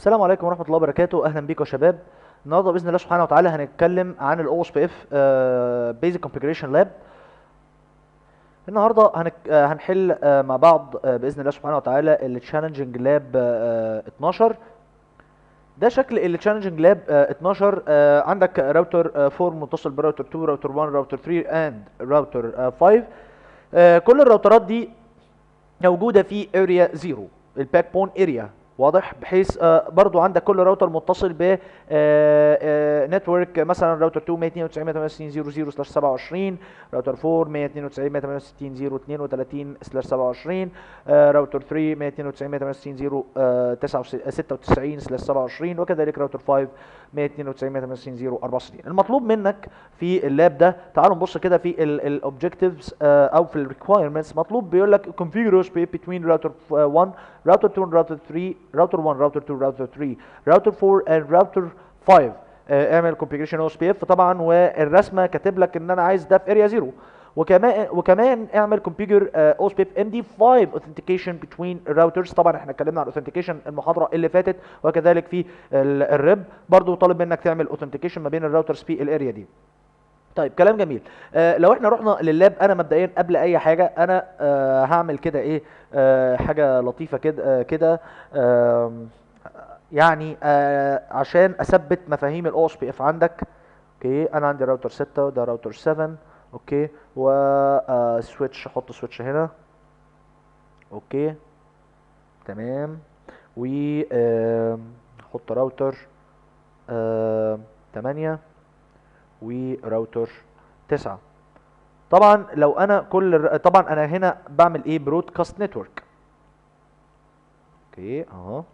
السلام عليكم ورحمة الله وبركاته. أهلا بيكم يا شباب. النهارده بإذن الله سبحانه وتعالى هنتكلم عن ال OSPF Basic Configuration Lab. النهارده هنحل مع بعض بإذن الله سبحانه وتعالى ال Challenging Lab 12. ده شكل ال Challenging Lab 12. عندك راوتر 4 متصل براوتر 2 راوتر 1 راوتر 3 and راوتر 5. كل الراوترات دي موجودة في اريا 0، الباك بون اريا، واضح؟ بحيث برضو عندك كل راوتر متصل ب نتورك، مثلا راوتر 2 192.168.0.0/27، راوتر 4 192.168.0.32/27، راوتر 3 192.168.0.96/27، وكذلك راوتر 5 192.168.0.64. المطلوب منك في اللاب ده، تعالوا نبص كده في الاوبجكتيفز او في الريكوايرمنتس. مطلوب بيقول لك configure OSPF between router 1 router 2 router 3 router 1 router 2 router 3 router 4 and router 5. اعمل configuration OSPF طبعا، والرسمه كاتب لك ان انا عايز ده في اريا 0. وكمان اعمل configure OSPF MD5 authentication between routers. طبعا احنا اتكلمنا عن authentication المحاضره اللي فاتت، وكذلك في الريب برضو طالب منك تعمل authentication ما بين الراوترز في الاريا دي. طيب كلام جميل. لو احنا رحنا لللاب، انا مبدئيا قبل اي حاجه انا هعمل كده ايه، حاجه لطيفه كده كده، يعني عشان اثبت مفاهيم الاو اس بي اف عندك. اوكي، انا عندي راوتر 6 وده راوتر 7. اوكي، و سويتش، احط سويتش هنا. اوكي تمام. و احط راوتر 8 وراوتر 9. طبعا لو انا طبعا انا هنا بعمل ايه، برودكاست نتورك. اوكي اهو.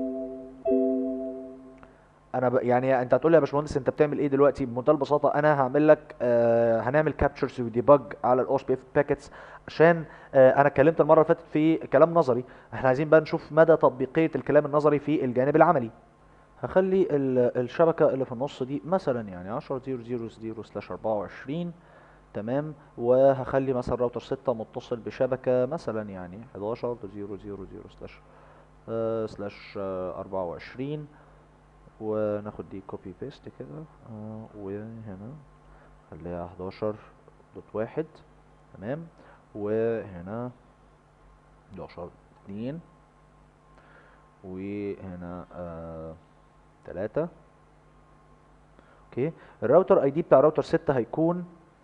يعني انت هتقول لي يا باشمهندس انت بتعمل ايه دلوقتي؟ بمنتهى البساطه انا هعمل لك هنعمل كابتشرز وديبج على الاو اس بي اف باكيتس، عشان انا اتكلمت المره اللي فاتت في كلام نظري. احنا عايزين بقى نشوف مدى تطبيقيه الكلام النظري في الجانب العملي. هخلي الشبكه اللي في النص دي مثلا يعني 10.0.0/24. تمام. وهخلي مثلا راوتر 6 متصل بشبكة مثلا يعني 11.0.0/24، وناخد دي كوبي بيست كده، وهنا خليها 11.1. تمام. وهنا 11.2، وهنا 3. اوكي، الراوتر اي دي بتاع راوتر 6 هيكون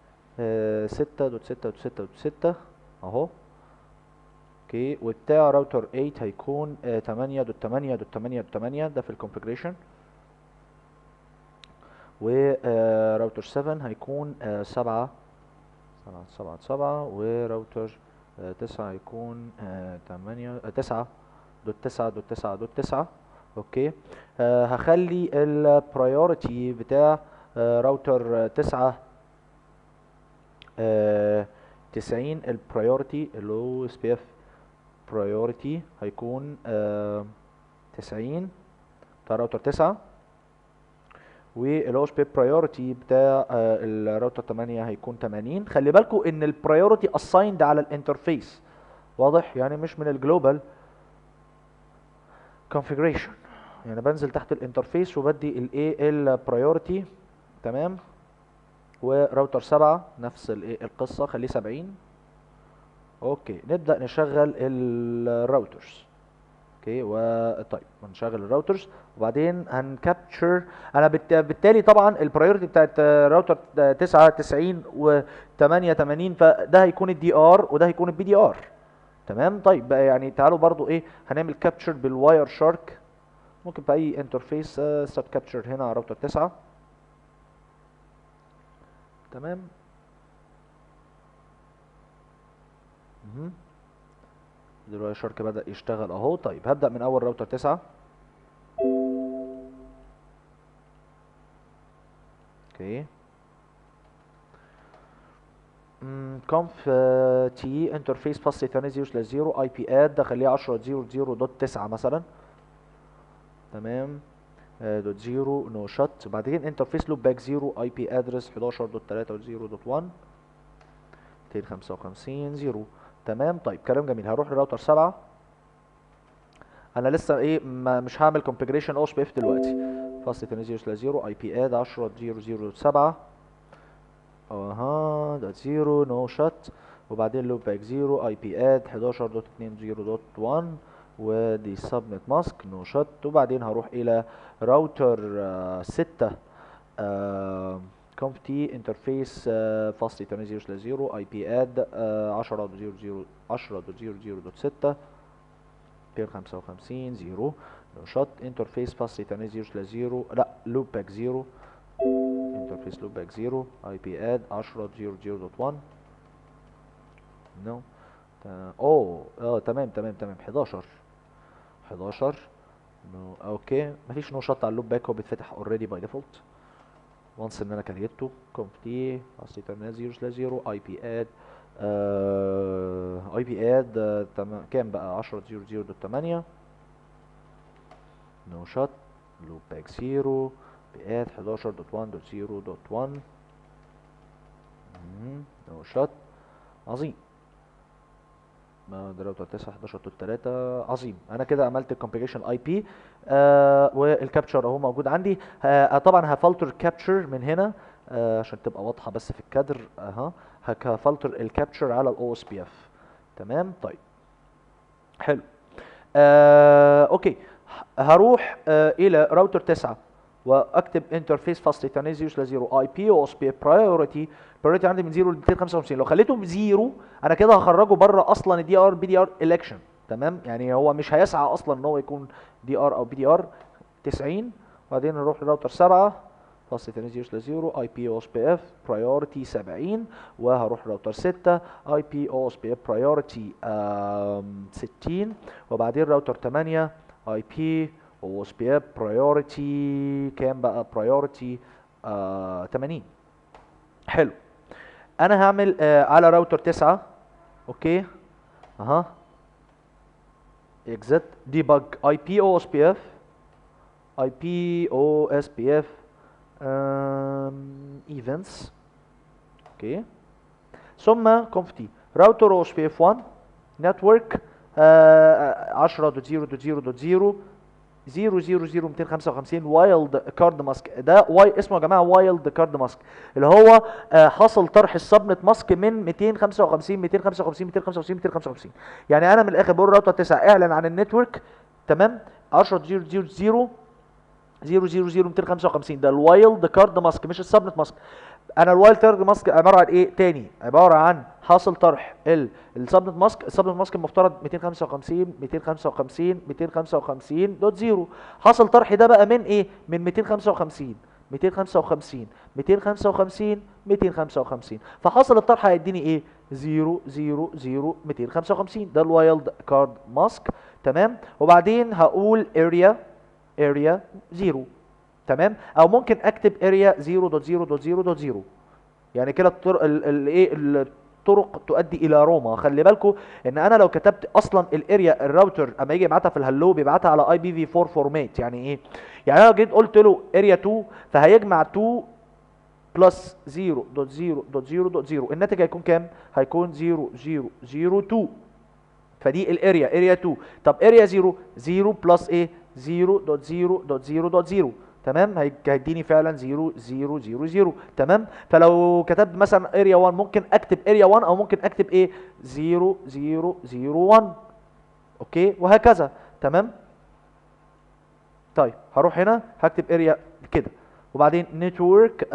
6.6.6.6 اهو. اوكي، وبتاع راوتر 8 هيكون 8.8.8.8، ده في الكونفيجريشن. وراوتر 7 هيكون 7.7.7، وراوتر 9 هيكون 9.9.9.9. اوكي، هخلي البرايورتي بتاع راوتر 9 90. البرايورتي اللو اس بي اف برايورتي هيكون 90 بتاع راوتر 9، والاو اس بي برايورتي بتاع الراوتر 8 هيكون 80. خلي بالكم ان البرايورتي اسايند على الانترفيس، واضح؟ يعني مش من الجلوبال كونفيجريشن، يعني بنزل تحت الانترفيس وبدي الايه البرايورتي. تمام. وراوتر 7 نفس الايه القصه، خليه 70. اوكي، نبدا نشغل الراوترز. اوكي، طيب هنشغل الراوترز وبعدين هنكابتشر. انا بالتالي طبعا البرايورتي بتاعت راوتر 9 90 و 8 80، فده هيكون الدي ار وده هيكون البي دي ار. تمام. طيب بقى يعني تعالوا برضو ايه، هنعمل كابتشر بالواير شارك. ممكن في اي انترفيس ستارت كابتشر هنا على راوتر 9. تمام. دلوقتي شارك بدأ يشتغل اهو. طيب هبدأ من اول راوتر 9. اوكي، conf تي انترفيس باس 8.0/0 اي بي اد، اخليها 10.0.0.9 مثلا. تمام. دوت 0 نو شوت. بعدين انترفيس لوب باك 0 اي بي ادرس 11.3.0.1 255 0. تمام. طيب كلام جميل. هروح لراوتر 7. انا لسه ايه مش هعمل كونفيجريشن او اس بي اف دلوقتي. فاصل 0 اي بي اد 10.0.0.7 اها دوت 0 نو شوت. وبعدين لوب باك 0 اي بي اد 11.2.0.1 ودي سبنت ماسك نو شوت. وبعدين هروح الى راوتر 6 كونف تي انترفيس فاصل 0 اي بي اد 10.0.0.6 255 0 نو شوت. انترفيس فاصل 0 لا لوب باك 0 انترفيس لوب باك 0 اي بي اد 10.0.0.1 نو تمام تمام تمام 11 نو اوكي. مفيش نو شوت على اللوب باك، هو بيتفتح اوريدي باي ديفولت وانس ان انا كريته كونف تي فاصل 0 اي بي اد اي بي اد كام بقى 10.0.0.8 نو شوت لوب باك 0 بقات 11.1.0.1 نو شوت. عظيم. ما ده راوتر 9 11.3 عظيم. انا كده عملت الكونفيجريشن اي بي والكابتشر اهو موجود عندي. طبعا هفلتر كابتشر من هنا عشان تبقى واضحه بس في الكادر اها. هفلتر الكابتشر على الاو اس بي اف. تمام طيب حلو. اوكي هروح الى راوتر 9 واكتب انترفيس فاصل 0 اي بي او اس بي برايورتي. برايورتي عندي من 0 ل 255. لو خليته بزيرو انا كده هخرجه بره اصلا الدي ار بي دي ار الكشن. تمام يعني هو مش هيسعى اصلا ان هو يكون دي ار او بي دي ار 90. وبعدين نروح لراوتر 7 فاصل 0 اي بي او اس بي اف برايورتي 70. وهروح راوتر 6 اي بي او اس بي اف برايورتي 60. وبعدين راوتر 8 اي بي او اس بي اف برايورتي كام بقى برايورتي 80. حلو. انا هعمل على راوتر 9 اوكي اها اكزت ديبج اي بي او اس بي اف اي بي او اس بي اف ايفنتس اوكي ثم كونفتي راوتر او اس بي اف 1 نتورك 10.0.0.0 255 وايلد كارد ماسك. ده واي اسمه يا جماعه وايلد كارد ماسك اللي هو حصل طرح السبنت ماسك من 255 255 255 255. يعني انا من الاخر بقول راوتر 9 اعلن عن النتورك تمام 10.0.0.0 255. ده الوايلد كارد ماسك مش السبنت ماسك. انا الوايلد كارد ماسك عباره عن ايه تاني؟ عباره عن حاصل طرح السبنت ماسك. السبنت ماسك المفترض 255 255 255 دوت زيرو. حاصل طرح ده بقى من ايه؟ من 255 255 255 255. فحاصل الطرح هيديني ايه؟ 0 0 0 255. ده الوايلد كارد ماسك تمام. وبعدين هقول اريا 0 تمام. او ممكن اكتب اريا 0.0.0.0 يعني كده الطرق الايه الطرق تؤدي الى روما. خلي بالكم ان انا لو كتبت اصلا الاريا الراوتر اما يجي يبعتها في الهلو بيبعتها على اي بي في 4 فورمات. يعني ايه؟ يعني انا جيت قلت له اريا 2 فهيجمع 2 بلس 0.0.0.0 الناتج هيكون كام؟ هيكون 0.0.0.2. فدي اريا 2. طب اريا 0 بلس ايه 0.0.0.0 تمام هيديني فعلا 0.0.0.0 تمام. فلو كتبت مثلا اريا 1 ممكن اكتب اريا 1 او ممكن اكتب ايه 0.0.0.1 اوكي وهكذا تمام. طيب هروح هنا هكتب اريا كده وبعدين نتورك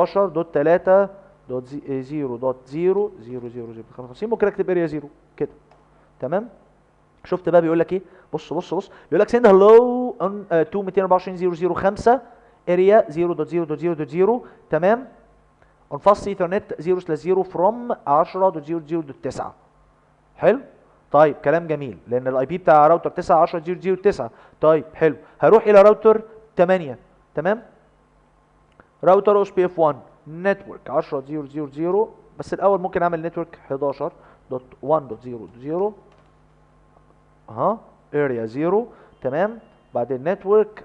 11.3.0.0.00055 ممكن اكتب اريا 0 كده تمام. شفت بقى بيقول لك ايه؟ بص بيقول لك send hello on to 224.0.0.5 area 0.0.0.0 تمام on fast ethernet 0/0 from 10.0.0.9. حلو. طيب كلام جميل لان الاي بي بتاع راوتر 9 10.0.0.9. طيب حلو. هروح الى راوتر 8 تمام. راوتر او اس بي اف 1 نتورك 10.0.0.0 بس الاول ممكن اعمل نتورك 11.1.0.0 اها اريا 0 تمام. بعدين نتورك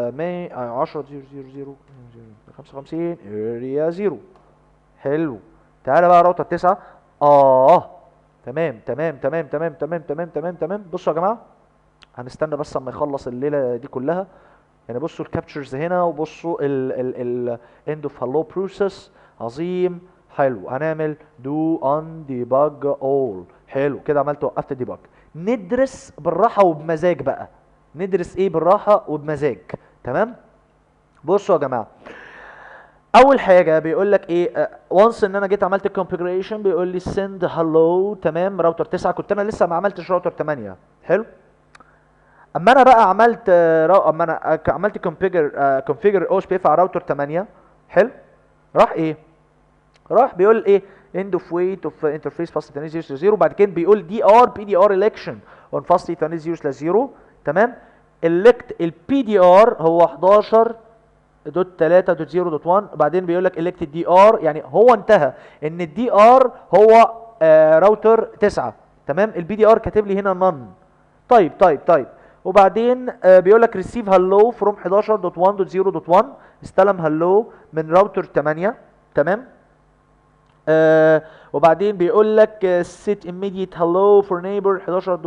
10.0.0.0.55 اريا 0. حلو. تعالى بقى راوتر 9 تمام. بصوا يا جماعه هنستنى بس اما يخلص الليله دي كلها. يعني بصوا الكابتشرز هنا، وبصوا ال end of hello process. عظيم، حلو. هنعمل do on debug all. حلو كده، عملت وقفت debug. ندرس بالراحه وبمزاج بقى. ندرس ايه بالراحه وبمزاج. تمام. بصوا يا جماعه، اول حاجه بيقول لك ايه، وانس ان انا جيت عملت الكونفيجريشن بيقول لي send hello. تمام، راوتر 9. كنت انا لسه ما عملتش راوتر 8. حلو. اما انا بقى عملت اما انا عملت كونفيجر او اس بي اف على راوتر 8. حلو. راح ايه، راح بيقول ايه end of wait of interface fast ethernet 0 0. وبعد كده بيقول دي ار بي دي ار election on fast ethernet 0 0. تمام. elect البي دي ار هو 11.3.0.1. بعدين بيقول لك elect الدي ار، يعني هو انتهى ان الدي ار هو راوتر 9. تمام. البي دي ار كاتب لي هنا none. طيب. وبعدين بيقول لك receive hello from 11.1.0.1. استلم hello من راوتر 8. تمام. وبعدين بيقول لك set immediate hello for neighbor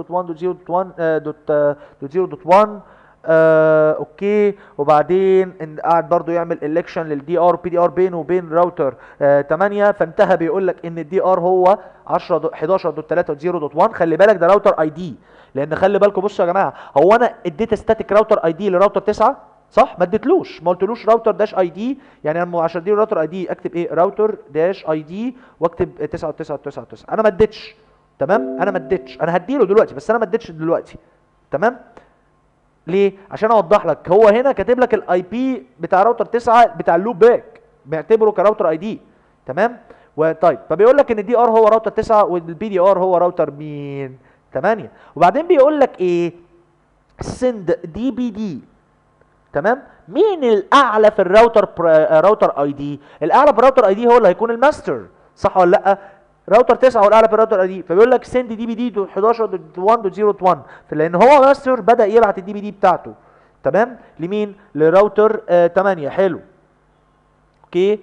11.1.0.1. اوكي. وبعدين قاعد برضو يعمل election للدي ار بي دي ار بينه وبين راوتر 8. فانتهى بيقول لك ان الدي ار هو 11.3.0.1. خلي بالك ده راوتر اي دي، لان خلي بالكم بصوا يا جماعه، هو انا اديت ستاتيك راوتر اي دي لراوتر 9 صح؟ ما اديتلوش، ما قلتلوش راوتر داش اي دي. يعني انا عشان اديله راوتر اي دي اكتب ايه، راوتر داش اي دي واكتب 9.9.9.9. انا ما اديتش. تمام، انا ما اديتش. انا هديله دلوقتي بس انا ما اديتش دلوقتي. تمام. ليه؟ عشان اوضح لك، هو هنا كاتب لك الاي بي بتاع راوتر 9 بتاع اللوب باك، بيعتبره كراوتر اي دي. تمام. وطيب فبيقول لك ان الدي ار هو راوتر 9 والبي دي ار هو راوتر مين؟ 8. وبعدين بيقول لك ايه، سند دي بي دي. تمام. مين الاعلى في الراوتر راوتر اي دي؟ الاعلى في الراوتر اي دي هو اللي هيكون الماستر، صح ولا لا؟ راوتر 9 هو الاعلى في الراوتر اي دي. فبيقول لك سند دي بي دي 11.1.0.1، لان هو ماستر بدا يبعت الدي بي دي بتاعته. تمام. لمين؟ لراوتر 8. حلو. اوكي.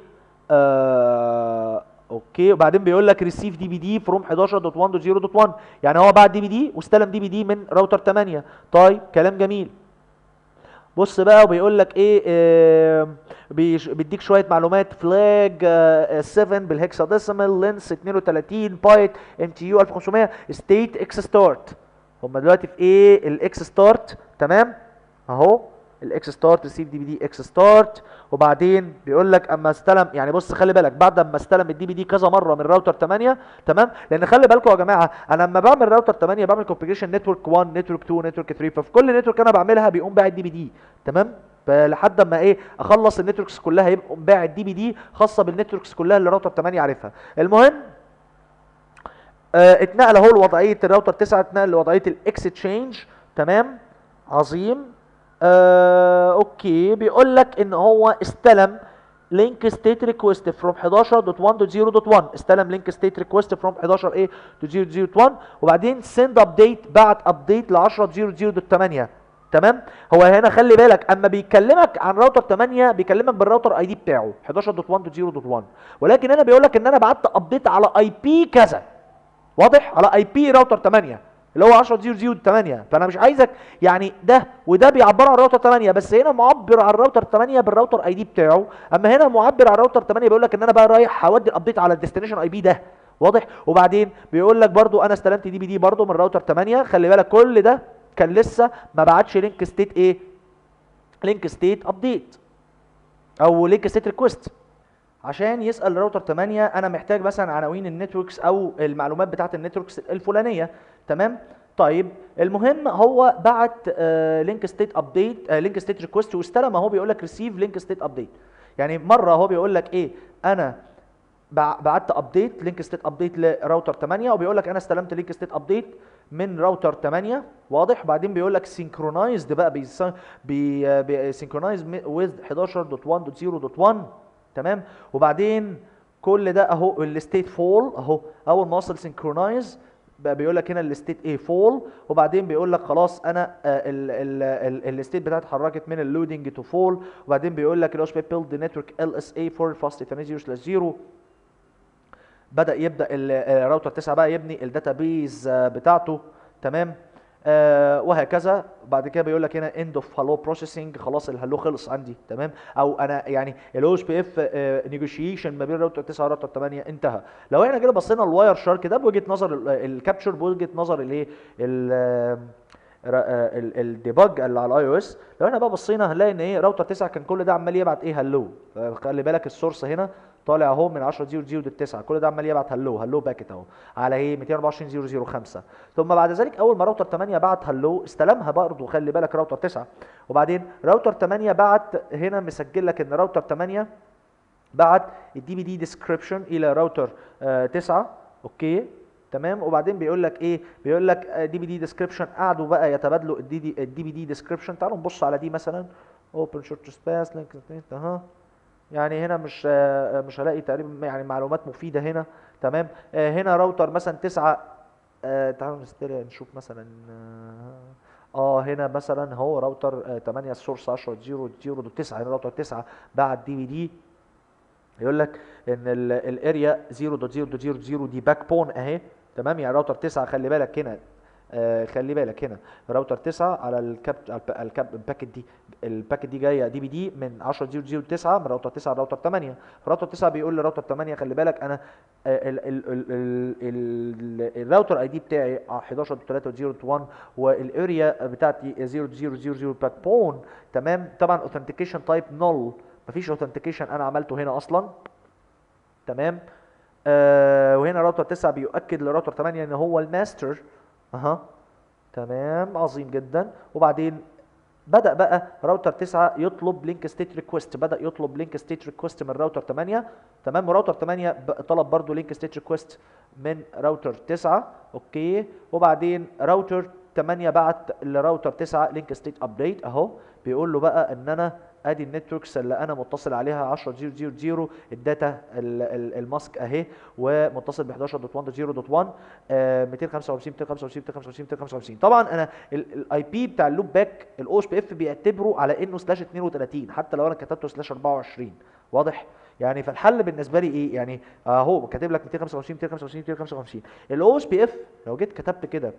اوكي. وبعدين بيقول لك ريسيف دي بي دي فروم 11.1.0.1، يعني هو بعت دي بي دي واستلم دي بي دي من راوتر 8. طيب كلام جميل. بص بقى، وبيقول لك ايه، بيديك شويه معلومات. فلاج 7 بالهكساديسيمال، لينس 32 بايت، ام تي يو 1500، ستيت اكس ستارت. هم دلوقتي في ايه؟ الاكس ستارت. تمام اهو الاكس ستارت، ريسيف دي بي دي اكس ستارت. وبعدين بيقول لك اما استلم، يعني بص خلي بالك، بعد ما استلم الدي بي دي كذا مره من راوتر 8. تمام. لان خلي بالكم يا جماعه، انا لما بعمل راوتر 8 بعمل كونفيجريشن نتورك 1 نتورك 2 نتورك 3، ففي كل نتورك انا بعملها بيقوم باعت دي بي دي. تمام. فلحد اما ايه اخلص النتوركس كلها يبقى باعت دي بي دي خاصه بالنتوركس كلها اللي راوتر 8 عارفها. المهم اتنقل اهو لوضعيه الراوتر 9، اتنقل لوضعيه الاكستشينج. تمام. عظيم. اوكي. بيقول لك ان هو استلم لينك ستيت ريكويست فروم 11.1.0.1. استلم لينك ستيت ريكويست فروم 11 ايه تو 0.0.1. وبعدين سند ابديت، بعت ابديت ل 10.0.0.8. تمام. هو هنا خلي بالك اما بيكلمك عن راوتر 8 بيكلمك بالراوتر اي دي بتاعه 11.1.0.1، ولكن هنا بيقول لك ان انا بعت ابديت على اي بي كذا. واضح؟ على اي بي راوتر 8 اللي هو 10.0.0.8. فانا مش عايزك يعني ده وده بيعبروا عن راوتر 8، بس هنا معبر عن راوتر 8 بالراوتر اي دي بتاعه، اما هنا معبر عن راوتر 8 بيقول لك ان انا بقى رايح هودي الابديت على الديستنيشن اي بي ده. واضح؟ وبعدين بيقول لك برضو انا استلمت دي بي دي برضو من راوتر 8. خلي بالك كل ده كان لسه ما بعتش لينك ستيت ايه، لينك ستيت ابديت او لينك ستيت ريكويست. عشان يسال راوتر 8 انا محتاج مثلا عناوين النتوركس او المعلومات بتاعه النتوركس الفلانيه. تمام. طيب المهم هو بعت لينك ستيت ابديت، لينك ستيت ريكويست، واستلم اهو بيقول لك ريسيف لينك ستيت ابديت. يعني مره هو بيقول لك ايه، انا بعت ابديت لينك ستيت ابديت لراوتر 8، وبيقول لك انا استلمت لينك ستيت ابديت من راوتر 8. واضح؟ وبعدين بيقول لك سينكرونايزد بقى سينكرونايز ويز 11.1.0.1. تمام. وبعدين كل ده اهو الستيت فول اهو، اول ما وصل سينكرونايز بقى بيقول لك هنا الستيت ايه فول. وبعدين بيقول لك خلاص انا الستيت بتاعتي اتحركت من اللودنج تو فول. وبعدين بيقول لك الاوس بيلد نتورك ال اس اي فور فاست ايثرنت 0/0. يبدا الراوتر 9 بقى يبني الداتابيز بتاعته. تمام. وهكذا. بعد كده بيقول لك هنا اند اوف هالو بروسيسنج، خلاص الهالو خلص عندي تمام، او انا يعني الاو اس بي اف نيجوشيشن ما بين راوتر 9 وراوتر 8 انتهى. لو احنا كده بصينا الواير شارك ده بوجهه نظر الكابتشر، بوجهه نظر الايه الديباج اللي على الاي او اس، لو احنا بقى بصينا هنلاقي ان ايه راوتر 9 كان كل ده عمال يبعت ايه هلو. خلي بالك السورس هنا طالع اهو من 10.0.0.9، كل ده عمال يبعت هلو هلو باكت اهو على ايه 224.0.0.5. ثم بعد ذلك اول ما راوتر 8 بعت هلو استلمها برضه، خلي بالك راوتر 9. وبعدين راوتر 8 بعت هنا مسجل لك ان راوتر 8 بعت الدي بي دي ديسكريبشن الى راوتر 9. اوكي تمام. وبعدين بيقول لك ايه، بيقول لك دي بي دي ديسكريبشن، قعدوا بقى يتبادلوا الدي بي دي ديسكريبشن. تعالوا نبص على دي مثلا، اوبن شورت سبيس لينك اها. يعني هنا مش هلاقي تقريبا يعني معلومات مفيده هنا تمام. هنا راوتر مثلا 9، تعالوا نشوف مثلا هنا مثلا هو راوتر 8 السورس 10.0.0.9، هنا راوتر 9 بعت دي بي دي. يقول لك ان الاريا 0.0.0.0 دي باك بون اهي تمام. يعني راوتر 9 خلي بالك هنا، خلي بالك هنا راوتر 9 على الباكت دي، الباكت دي جايه دي بي دي من 10.0.0.9 من راوتر 9 لراوتر 8. فراوتر 9 بيقول لراوتر 8 خلي بالك انا الراوتر اي دي بتاعي 11.3.0.1 والاريا بتاعتي 0.0.0.0 باك بون تمام. طبعا اوثنتيكيشن تايب نول، مفيش اوثنتيكيشن انا عملته هنا اصلا تمام. وهنا راوتر 9 بيؤكد لراوتر 8 ان هو الماستر اها تمام عظيم جدا. وبعدين بدأ بقى راوتر 9 يطلب لينك ستيت ريكويست، بدأ يطلب لينك ستيت ريكويست من راوتر 8 تمام. وراوتر 8 طلب برضو لينك ستيت ريكويست من راوتر 9. اوكي. وبعدين راوتر 8 بعت لراوتر 9 لينك ستيت ابديت اهو، بيقول له بقى ان انا ادي النتوركس اللي انا متصل عليها 10.0.0.0 الداتا الماسك اهي، ومتصل ب 11.1.0.1 255 255 255 255. طبعا انا الاي بي بتاع اللوب باك الاو اس بي اف بيعتبره على انه سلاش 32 حتى لو انا كتبته سلاش 24. واضح؟ يعني فالحل بالنسبه لي ايه يعني اهو كاتب لك 255 255 255. الاو اس بي اف لو جيت كتبت كده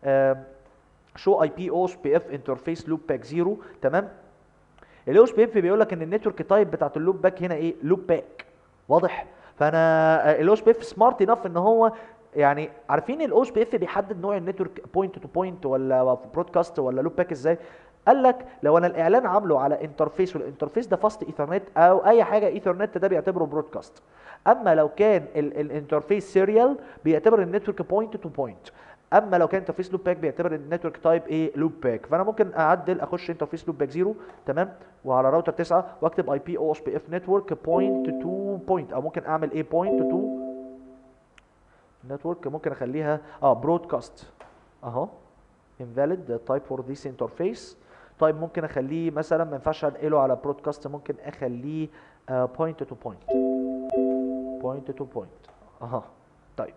شو اي بي او اس بي اف انترفيس لوب باك 0 تمام. الاو اس بي اف بيقول لك ان النتورك تايب بتاعت اللوب باك هنا ايه لوب باك. واضح؟ فانا الاو اس بي اف سمارت انف ان هو يعني عارفين الاو اس بي اف بيحدد نوع النتورك بوينت تو بوينت ولا برودكاست ولا لوب باك ازاي. قال لك لو انا الاعلان عامله على انترفيس والانترفيس ده فاست ايثرنت او اي حاجه ايثرنت ده بيعتبره برودكاست. اما لو كان الانترفيس سيريال بيعتبر النتورك بوينت تو بوينت. اما لو كان انترفيس لوب باك بيعتبر النتورك تايب ايه لوب باك. فانا ممكن اعدل اخش انترفيس لوب باك 0 تمام وعلى راوتر 9 واكتب اي بي او اس بي اف نتورك بوينت تو بوينت، او ممكن اعمل ايه بوينت تو نتورك، ممكن اخليها برودكاست اهو invalid type for this interface. طيب ممكن اخليه مثلا ما ينفعش انقله على برودكاست، ممكن اخليه بوينت تو بوينت بوينت تو بوينت اها. طيب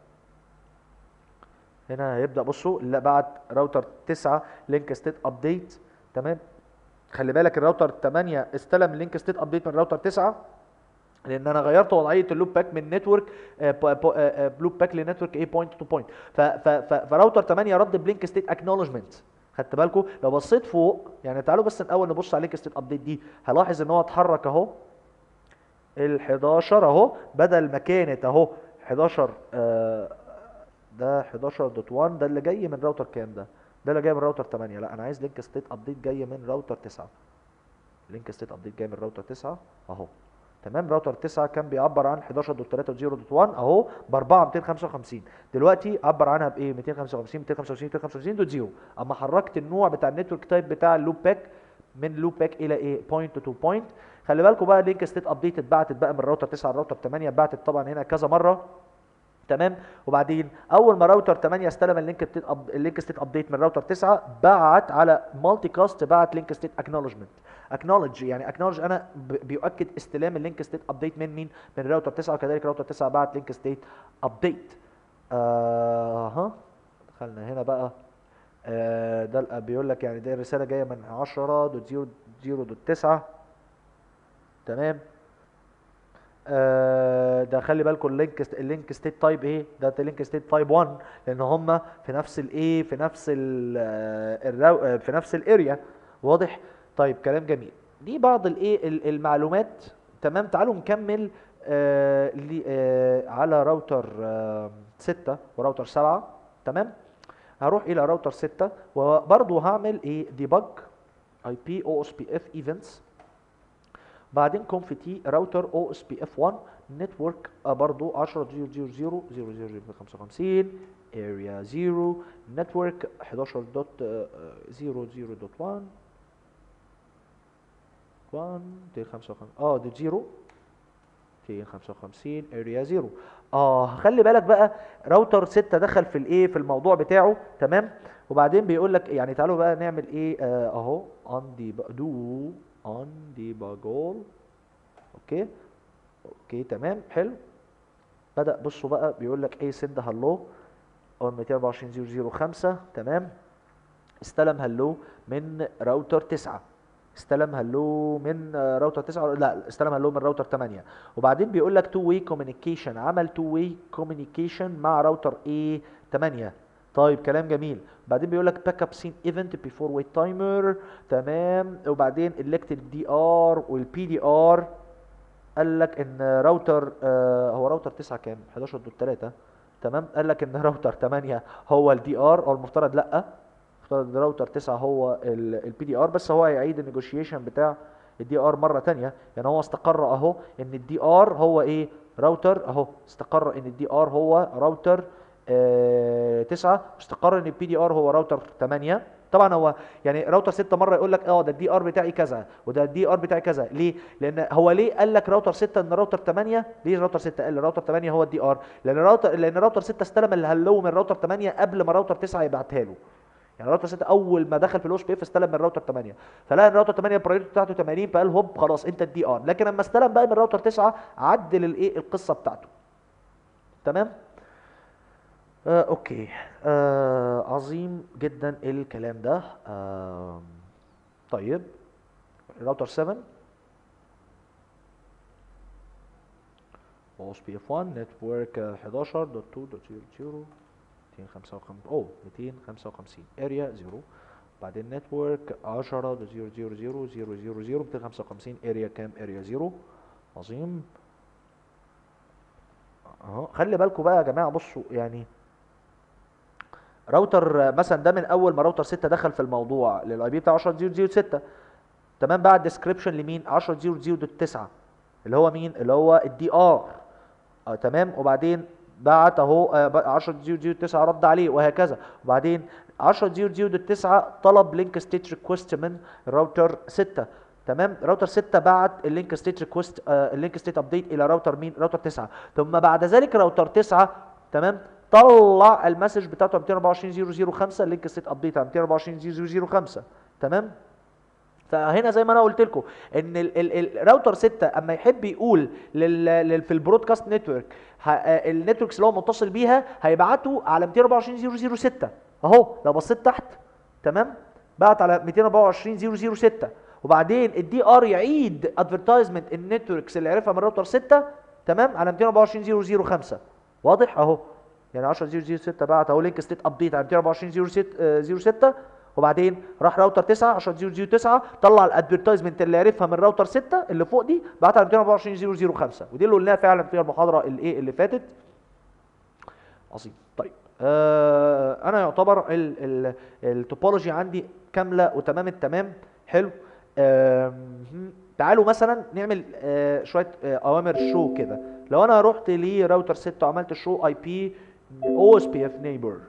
هنا هيبدا بصوا لا بعد راوتر 9 لينك ستيت ابديت تمام. خلي بالك الراوتر 8 استلم لينك ستيت ابديت من راوتر 9 لان انا غيرت وضعيه اللوب باك من نتورك لوب باك لنتورك ايه بوينت تو بوينت. فراوتر 8 رد بلينك ستيت اكنولجمنت. خدت بالكم لو بصيت فوق يعني تعالوا بس الاول نبص على لينك ستيت ابديت دي، هلاحظ ان هو اتحرك اهو ال 11 اهو بدل ما كانت اهو 11 ده 11.1 ده اللي جاي من راوتر كام ده اللي جاي من راوتر 8. لا انا عايز لينك ستيت ابديت جاي من راوتر 9. لينك ستيت ابديت جاي من راوتر 9 اهو تمام. راوتر 9 كان بيعبر عن 11.3.0.1 اهو ب 4255، دلوقتي عبر عنها بايه 255 255 255.0. اما حركت النوع بتاع النتورك تايب بتاع اللوب باك من لوب باك الى ايه بوينت تو بوينت. خلي بالكم بقى لينك ستيت ابديت اتبعتت بقى من راوتر 9 لراوتر 8، اتبعتت طبعا هنا كذا مره تمام. وبعدين اول ما راوتر 8 استلم اللينك ستيت ابديت من راوتر 9 بعت على مالتي كاست بعت لينك ستيت اكنولجمنت. اكنولج يعني اكنولج انا بيؤكد استلام اللينك ستيت ابديت من مين من راوتر 9. وكذلك راوتر 9 بعت لينك ستيت ابديت ها. دخلنا هنا بقى ده بيقول لك يعني ده الرساله جايه من 10.0.0.9 تمام. ده خلي بالكم اللينك ستيت تايب ايه؟ ده اللينك ستيت تايب 1، لان هم في نفس الايه، في نفس في نفس الاريا. واضح؟ طيب كلام جميل. دي بعض الايه المعلومات. تمام، تعالوا نكمل على راوتر 6 وراوتر 7. تمام، هروح الى راوتر 6 وبرضه هعمل ايه؟ ديبج اي بي او اس بي اف ايفنتس، بعدين conf t راوتر او اس بي اف 1 نتورك برضو 10.0.0.0.0.55 اريا 0 نتورك 11.0.0.1 255 دي 0 255 اريا 0. خلي بالك بقى، راوتر 6 دخل في الايه، في الموضوع بتاعه. تمام، وبعدين بيقول لك يعني تعالوا بقى نعمل ايه اهو on debug all. اوكي تمام حلو. بدأ بصوا بقى بيقول لك ايه send hello on 224.0.0.5. تمام، استلم هلو من راوتر 9، استلم هلو من راوتر 9، لا استلم هلو من راوتر 8. وبعدين بيقول لك تو واي كوميونيكيشن، عمل تو واي كوميونيكيشن مع راوتر ايه 8. طيب كلام جميل. بعدين بيقول لك باك اب سين ايفنت بيفور ويت تايمر. تمام، وبعدين الكت الدي ار والبي دي ار. قال لك ان راوتر هو راوتر 9 كام 11.3. تمام، قال لك ان راوتر 8 هو الدي ار، او المفترض لا، المفترض راوتر 9 هو البي دي ار، بس هو هيعيد النيجوشيشن بتاع الدي ار مره ثانيه. يعني هو استقر اهو ان الدي ار هو ايه راوتر، اهو استقر ان الدي ار هو راوتر 9، واستقر ان البي دي ار هو راوتر 8. طبعا هو يعني راوتر 6 مره يقول لك ده الدي ار بتاعي كذا وده الدي ار بتاعي كذا. ليه؟ لان هو ليه قال لك راوتر 6 ان راوتر 8؟ ليه راوتر 6 قال راوتر 8 هو الدي ار؟ لان راوتر 6 استلم الهلو من راوتر 8 قبل ما راوتر 9 يبعتها له. يعني راوتر 6 اول ما دخل في الاو اس بي اف استلم من راوتر 8، فلقى ان راوتر 8 البرايورتي بتاعته 80، فقال هوب خلاص انت الدي ار. لكن لما استلم بقى من راوتر 9 عدل الايه القصه بتاعته. تمام، اوكي. عظيم جدا الكلام ده. طيب راوتر 7 او اس بي اف 1 نتورك 11.2.0.0 255 اريا 0. بعدين نتورك 10.0.0.0.0.0 255 اريا كام؟ اريا 0. عظيم. خلي بالكم بقى يا جماعه، بصوا يعني راوتر مثلا ده من اول ما راوتر 6 دخل في الموضوع للاي بي بتاع 10.0.0.6. تمام، بعد ديسكريبشن لمين؟ 10.0.0.9 اللي هو مين؟ اللي هو الدي ار. تمام، وبعدين بعت اهو 10.0.0.9 رد عليه وهكذا. وبعدين 10.0.0.9 طلب لينك ستيت ريكوست من راوتر 6. تمام، راوتر 6 بعت اللينك ستيت ريكوست اللينك ستيت ابديت الى راوتر مين؟ راوتر 9. ثم بعد ذلك راوتر 9 تمام طلع المسج بتاعته 224.0.0.5 اللينك ستيت ابديت على 224.0.0.5. تمام، فهنا زي ما انا قلت لكم ان الراوتر 6 اما يحب يقول في البرودكاست نتورك النتوركس اللي هو متصل بيها هيبعته على 224.0.0.6 اهو. لو بصيت تحت تمام بعت على 224.0.0.6، وبعدين الدي ار يعيد ادفرتايزمنت النتوركس اللي عرفها من راوتر 6 تمام على 224.0.0.5. واضح اهو؟ يعني 10.0.0.6 بعت اهو لينك ستيت ابديت على 224.0.0.6، وبعدين راح راوتر 9 10.0.0.9 طلع الادفرتايزمنت اللي عرفها من راوتر 6 اللي فوق دي بعتها على 224.0.0.5، ودي اللي قلناها فعلا في المحاضره الايه اللي فاتت. عظيم. طيب انا يعتبر التوبولوجي عندي كامله وتمام التمام. حلو. تعالوا مثلا نعمل شويه اوامر شو كده. لو انا رحت لراوتر 6 وعملت شو اي بي او اس بي اف نيبر،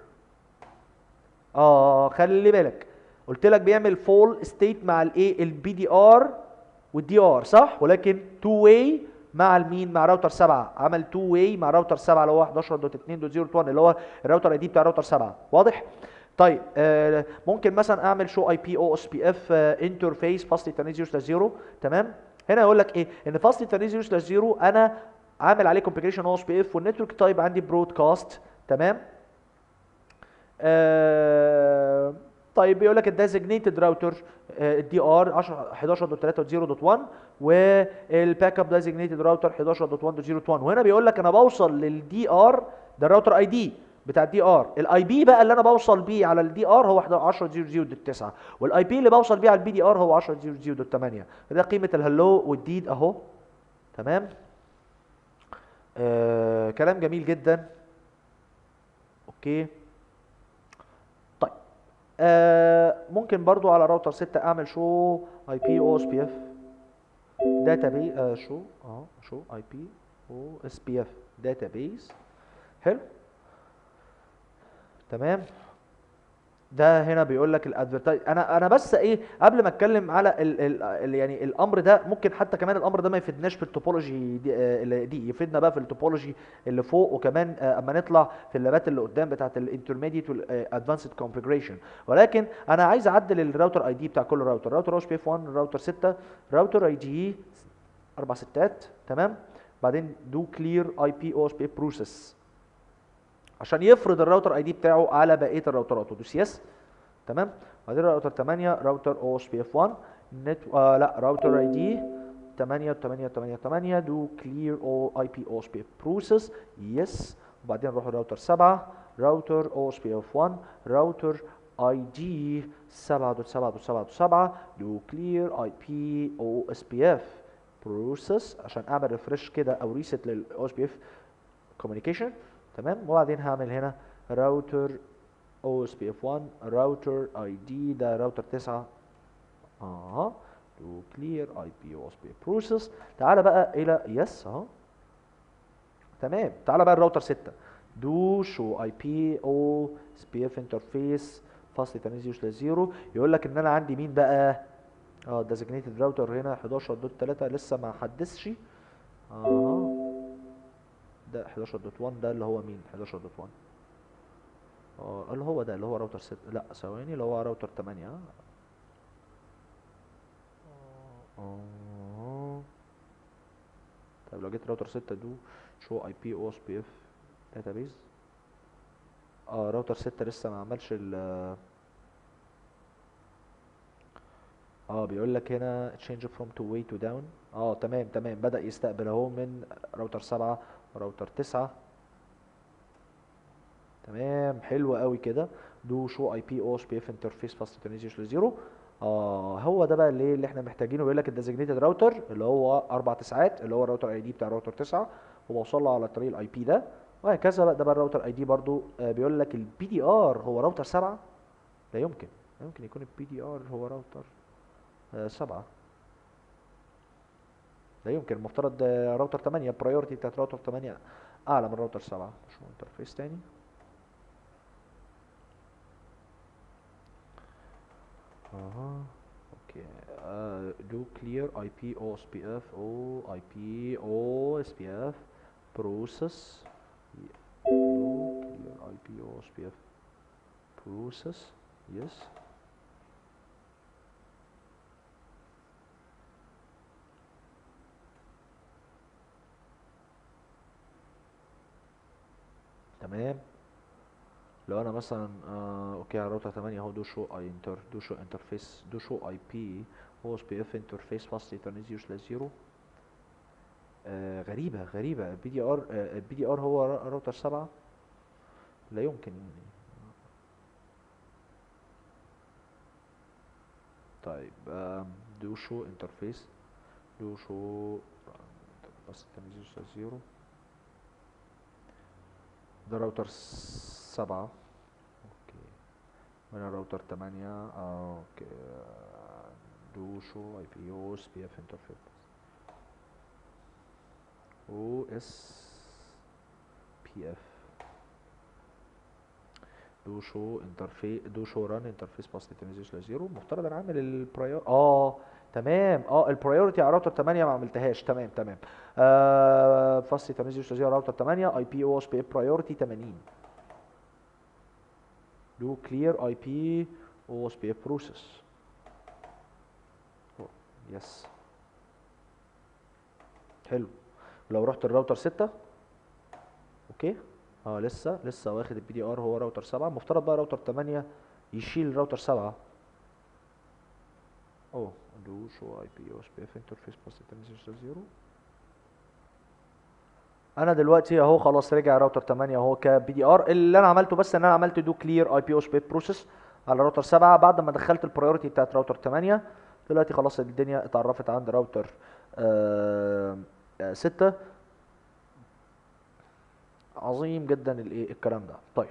خلي بالك قلت لك بيعمل فول ستيت مع الايه البي دي ار والدي ار صح، ولكن تو واي مع المين؟ مع راوتر 7. عمل تو واي مع راوتر 7 اللي هو 11.2.0.1 اللي هو الراوتر اي دي بتاع راوتر 7. واضح؟ طيب ممكن مثلا اعمل شو اي بي او اس بي اف انترفيس فاصل 0 تمام. هنا يقول لك ايه؟ ان فاصل 0 انا عامل عليه كونفيجريشن او اس بي اف والنتورك تايب عندي برودكاست. تمام. طيب بيقول لك الديزجنيتد راوتر الدي ار 11.3.0.1 والباك اب ديزجنيتد راوتر 11.1.0.1. وهنا بيقول لك انا بوصل للدي ار ده الراوتر اي دي بتاع الدي ار. الاي بي بقى اللي انا بوصل بيه على الدي ار هو 10.0.0.9 والاي بي اللي بوصل بيه على البي دي ار هو 10.0.0.8. ده قيمه الهلو والديد اهو. تمام. كلام جميل جدا. اوكي. طيب ممكن برضو على راوتر 6 اعمل شو اي بي او اس بي اف داتابيز شو اي بي او اس بي اف داتابيز. حلو. تمام. ده هنا بيقول لك الادفرتايز. انا بس ايه قبل ما اتكلم على ال يعني الامر ده، ممكن حتى كمان الامر ده ما يفيدناش في التوبولوجي دي يفيدنا بقى في التوبولوجي اللي فوق، وكمان اما نطلع في اللابات اللي قدام بتاعت الانترميديت والادفانسد كونفيجريشن. ولكن انا عايز اعدل الراوتر اي دي بتاع كل راوتر. راوتر او اس بي اف 1، راوتر 6، راوتر اي دي 4 ستات. تمام. بعدين دو كلير اي بي او اس بي اف بروسيس عشان يفرض الراوتر اي دي بتاعه على بقيه الراوترات ودوس يس. تمام. بعدين راوتر 8 راوتر او اس بي اف 1 نت لا راوتر اي دي 8 8 8 8 دو كلير او اي بي او اس بي اف بروسيس يس. وبعدين نروح الراوتر 7 راوتر او اس بي اف 1 راوتر اي دي 7.7.7.7 دو كلير اي بي او اس بي اف بروسيس عشان اعمل ريفرش كده او ريست للاو اس بي اف كوميونيكيشن. تمام. وبعدين هعمل هنا راوتر او اس بي اف 1 راوتر اي دي ده راوتر 9 تو كلير اي بي او اس بي بروسيس. تعالى بقى الى يس اهو. تمام. تعالى بقى الراوتر 6 دو شو اي بي او اس بي اف انترفيس فاصل 8.0. يقول لك ان انا عندي مين بقى؟ ديزجنيتد راوتر هنا 11.3 لسه ما حدثش. ده 11.1 ده اللي هو مين 11.1 اللي هو ده اللي هو راوتر 6. لا ثواني اللي هو راوتر 8. طيب لو جيت راوتر 6 دو شو اي بي او اس بي اف داتابيز. راوتر 6 لسه ما عملش ال بيقول لك هنا change from two way to down. تمام تمام بدأ يستقبل اهو من راوتر 7 وراوتر 9. تمام. حلو قوي كده. دو شو اي بي او اس بي اف انترفيس فاست ترانزيشن لزيرو. هو ده بقى اللي احنا محتاجينه. بيقول لك الديزجنيتد راوتر اللي هو 4 تسعات اللي هو الراوتر اي دي بتاع الراوتر 9 وبوصل له على طريق الاي بي ده وهكذا بقى. ده بقى الراوتر اي دي برضو. بيقول لك البي دي ار هو راوتر 7. لا يمكن. يمكن يكون البي دي ار هو راوتر 7. لا يمكن. المفترض راوتر 8 البرايورتي بتاعت راوتر 8 اعلى من راوتر 7. شو انترفيس تاني. اوكي. do clear IP OSPF او IP OSPF process. do clear IP OSPF process yes. تمام. لو انا مثلا اوكي على راوتر 8 اهو دو شو انترفيس دو شو اي بي او اس بي اف انترفيس فاست ايترنيتي سلاش 0. غريبة غريبة. البي دي ار هو راوتر 7. لا يمكن يعني. طيب دو شو انترفيس دو شو فاست ايترنيتي سلاش 0 ده راوتر 7. اوكي. وانا راوتر 8 اوكي. دو شو اي بي او اس بي اف انترفيس او اس بي اف دو شو ران انترفيس باس لتنزيل 0. مفترض انا عامل البرايور تمام. البرايورتي على راوتر 8 ما عملتهاش. تمام تمام. فاست تنزيل 0 راوتر 8 اي بي او اس بي برايورتي 80 دو كلير اي بي او اس بي بروسيس يس. حلو. لو رحت الراوتر 6 اوكي لسه واخد البي دي ار هو راوتر 7. مفترض بقى راوتر 8 يشيل الراوتر 7. اوه دو شو اي بي او اس بي اف انترفيس بلس 0. انا دلوقتي اهو خلاص رجع راوتر 8 اهو كبي دي ار. اللي انا عملته بس ان انا عملت دو كلير اي بي او اس بي بروسيس على راوتر 7 بعد ما دخلت البرايورتي بتاعت راوتر 8. دلوقتي خلاص الدنيا اتعرفت عند راوتر 6. عظيم جدا الايه الكلام ده. طيب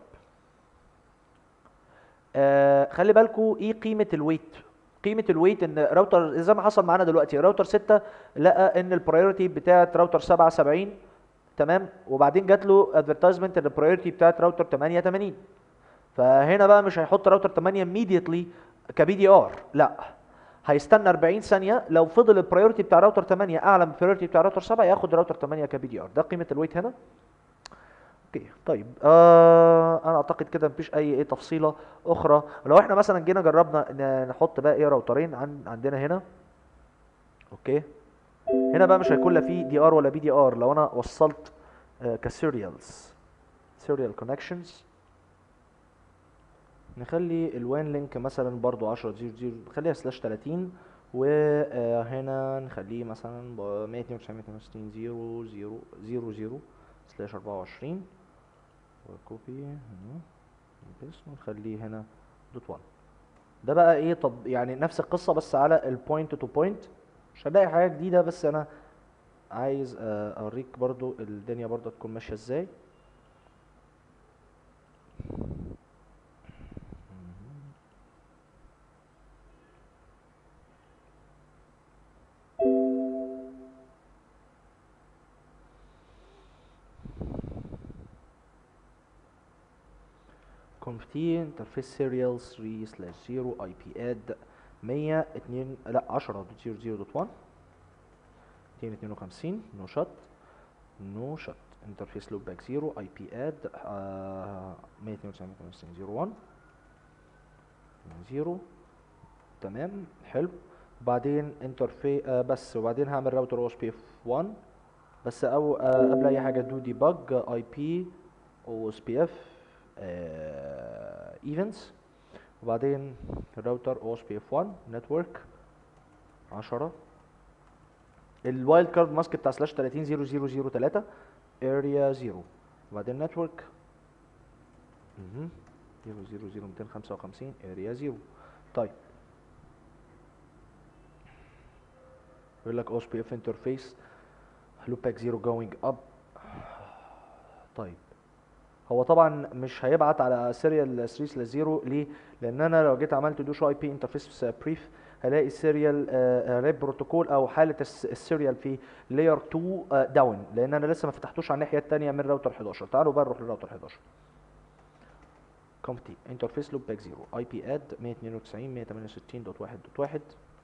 خلي بالكو ايه قيمه الويت. قيمه الويت ان راوتر زي ما حصل معانا دلوقتي راوتر 6 لقى ان البرايورتي بتاعت راوتر 7 70 تمام، وبعدين جات له ادفرتايزمنت ان البرايورتي بتاعت راوتر 8 80. فهنا بقى مش هيحط راوتر 8 immediately كبي دي ار، لا هيستنى 40 ثانيه. لو فضل البرايورتي بتاع راوتر 8 اعلى من البرايورتي بتاع راوتر 7 ياخد راوتر 8 كبي دي ار. ده قيمه الويت هنا. اوكي طيب انا اعتقد كده مفيش اي تفصيله اخرى. لو احنا مثلا جينا جربنا نحط بقى راوترين عندنا هنا. اوكي هنا بقى مش هيكون لا في دي ار ولا بي دي ار. لو انا وصلت كسيريالز سيريال كونكشنز، نخلي الوان لينك مثلا برضو 10 0 نخليها سلاش 30، وهنا نخليه مثلا 192 0 0 سلاش 24 وكوبي هنا بس ونخليه هنا دوت 1. ده بقى ايه؟ طب يعني نفس القصه بس على البوينت تو بوينت. مش هنلاقي حاجه جديده بس انا عايز اوريك برضو الدنيا برضو تكون ماشيه ازاي. كونفتي انترفيس سيريال 3 سلاش 0 اي بي اد 102 لا 10.0.0.1 252 نو شوت نو شوت انترفيس لوب باك 0 اي بي اد 192.168.0.1 0 تمام حلو. وبعدين انترفيس بس، وبعدين هعمل راوتر او اس بي اف 1 بس، او قبل اي حاجه دو ديباج اي بي او اس بي اف ايفنتس، وبعدين الراوتر او اس بي اف 1 نتورك 10 الوايلد كارد ماسك بتاع سلاش 30 0003 اريا 0، وبعدين نتورك 000255 اريا 0. طيب يقول لك او اس بي اف انترفيس لوب باك 0 جوينج اب. طيب هو طبعا مش هيبعت على سيريال 3 سلاش 0 ليه؟ لان انا لو جيت عملت دو شو اي بي انترفيس بريف هلاقي السيريال ريب بروتوكول او حاله السيريال في لاير 2 داون، لان انا لسه ما فتحتوش على الناحيه الثانيه من راوتر 11. تعالوا بقى نروح لراوتر 11. كومتي انترفيس لوب باك 0 اي بي اد 192.168.1.1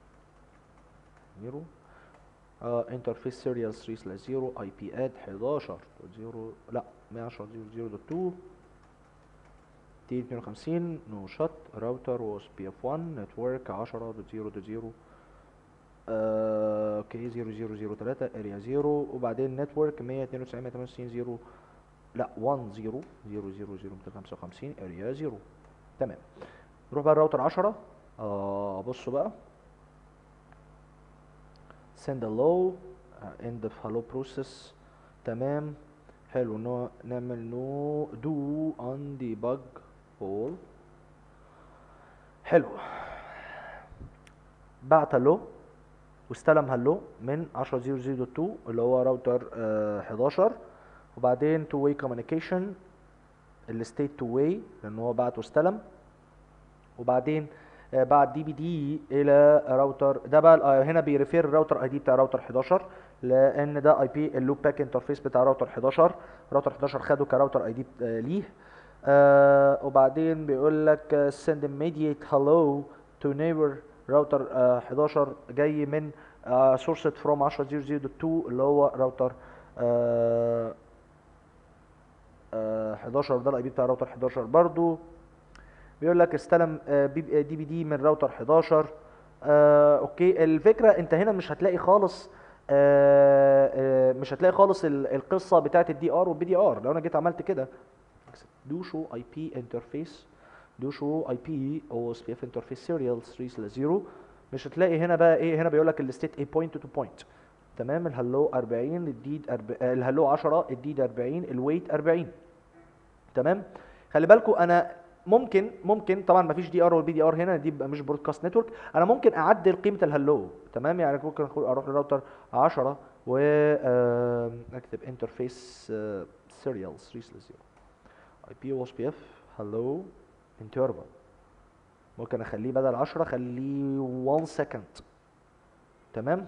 0 انترفيس سيريال 3 سلاش 0 اي بي اد 11.0 لا 110.0.0.2 252 نو شوت راوتر و اس بي اف 1 نتورك 10.0.0 اوكي 0003 اريا 0، وبعدين نتورك 192.168.0 لا 10.0.0.255 اريا 0. تمام نروح بقى الراوتر 10. بصوا بقى send hello end of hello process. تمام حلو نعمل نو دو on debug all. حلو بعت هلو واستلم هلو من 10.0.0.2 اللي هو راوتر 11، وبعدين تو واي كوميونيكيشن الستيت تو واي لان هو بعت واستلم، وبعدين بعت دي بي دي الى راوتر. ده بقى هنا بيريفير الراوتر اي دي بتاع راوتر 11 لان ده اي بي اللوب باك انترفيس بتاع راوتر 11. راوتر 11 خده كراوتر اي دي ليه. وبعدين بيقول لك send immediate hello to neighbor راوتر 11 جاي من sourced from 10.0.0.2 اللي هو راوتر 11. ده الاي بي بتاع راوتر 11 برضو. بيقول لك استلم دي بي دي من راوتر 11. اوكي الفكره انت هنا مش هتلاقي خالص مش هتلاقي خالص القصه بتاعت الدي ار والبي دي ار. لو انا جيت عملت كده دو شو اي بي انترفيس دو شو اي بي او اس بي اف انترفيس سيريال 3/0. مش هتلاقي هنا بقى ايه، هنا بيقول لك الستيت اي بوينت تو بوينت. تمام. الهلو 40 الديد الهلو 10 الديد 40 الويت 40. تمام. خلي بالكم انا ممكن طبعا مفيش دي ار والبي دي ار هنا، دي بقى مش برودكاست نتورك، انا ممكن اعدل قيمه الهلو. تمام. يعني ممكن اروح للراوتر 10 و اكتب انترفيس سيريال 3/0 اي بي او اس بي اف هلو انترفال. ممكن اخليه بدل 10 اخليه 1 سكند. تمام.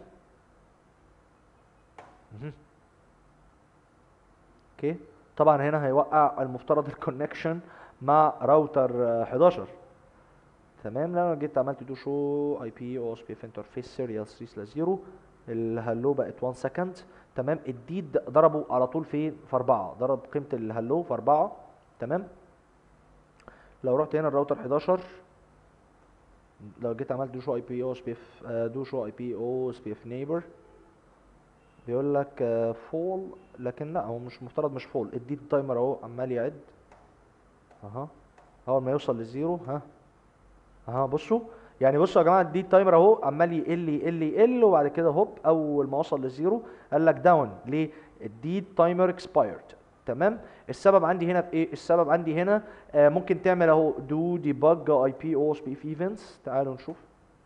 اوكي. طبعا هنا هيوقع المفترض الكونكشن مع راوتر 11. تمام. لو انا جيت عملت دو شو اي بي او اس بي اف انترفيس سيريال 3/0 الهلو بقت 1 سكند. تمام. الديد ضربه على طول فين؟ في 4، ضرب قيمه الهلو في 4. تمام. لو رحت هنا الراوتر 11، لو جيت عملت دو شو اي بي او اس بي اف دو شو اي بي او اس بي اف نيبر بيقول لك فول، لكن لا هو مش مفترض مش فول. الديد تايمر اهو عمال يعد اها، اول ما يوصل للزيرو اها بصوا. يعني بصوا يا جماعه الديد تايمر اهو عمال يقل يقل يقل، وبعد كده هوب اول ما وصل للزيرو قال لك داون. ليه؟ الديد تايمر اكسبايرد. تمام. السبب عندي هنا في ايه؟ السبب عندي هنا ممكن تعمل اهو دو ديباج اي بي او اس بي اف ايفنتس. تعالوا نشوف.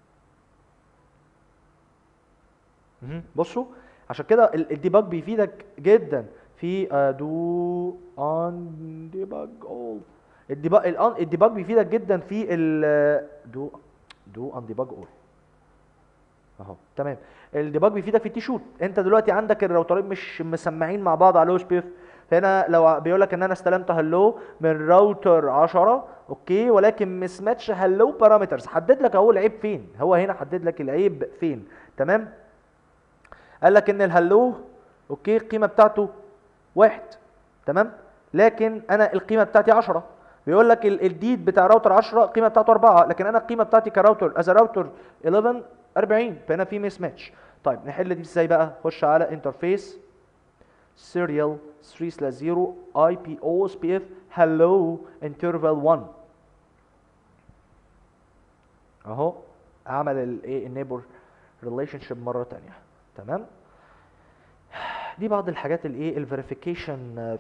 بصوا عشان كده الديباج بيفيدك جدا في دو ان ديباج اول. الديباج بيفيدك جدا في دو ان ديباج اول اهو. تمام. الديباج بيفيدك في التي شوت. انت دلوقتي عندك الراوترين مش مسمعين مع بعض على او اس بي اف، فهنا لو بيقول لك ان انا استلمت هلو من راوتر 10 اوكي، ولكن مس ماتش هلو بارامترز. حدد لك اهو العيب فين، هو هنا حدد لك العيب فين. تمام. قال لك ان الهلو اوكي القيمه بتاعته 1. تمام. لكن انا القيمه بتاعتي 10. بيقول لك الديد بتاع راوتر 10 القيمه بتاعته 4، لكن انا القيمه بتاعتي كراوتر از راوتر 11 40، فهنا في ميس ماتش. طيب نحل دي ازاي بقى؟ خش على انترفيس سيريال 3/0 اي بي او اس بي اف هلو انترفال 1 اهو. عمل الايه النيبر ريليشن شيب مره ثانيه. تمام. دي بعض الحاجات الايه الفيريفيكيشن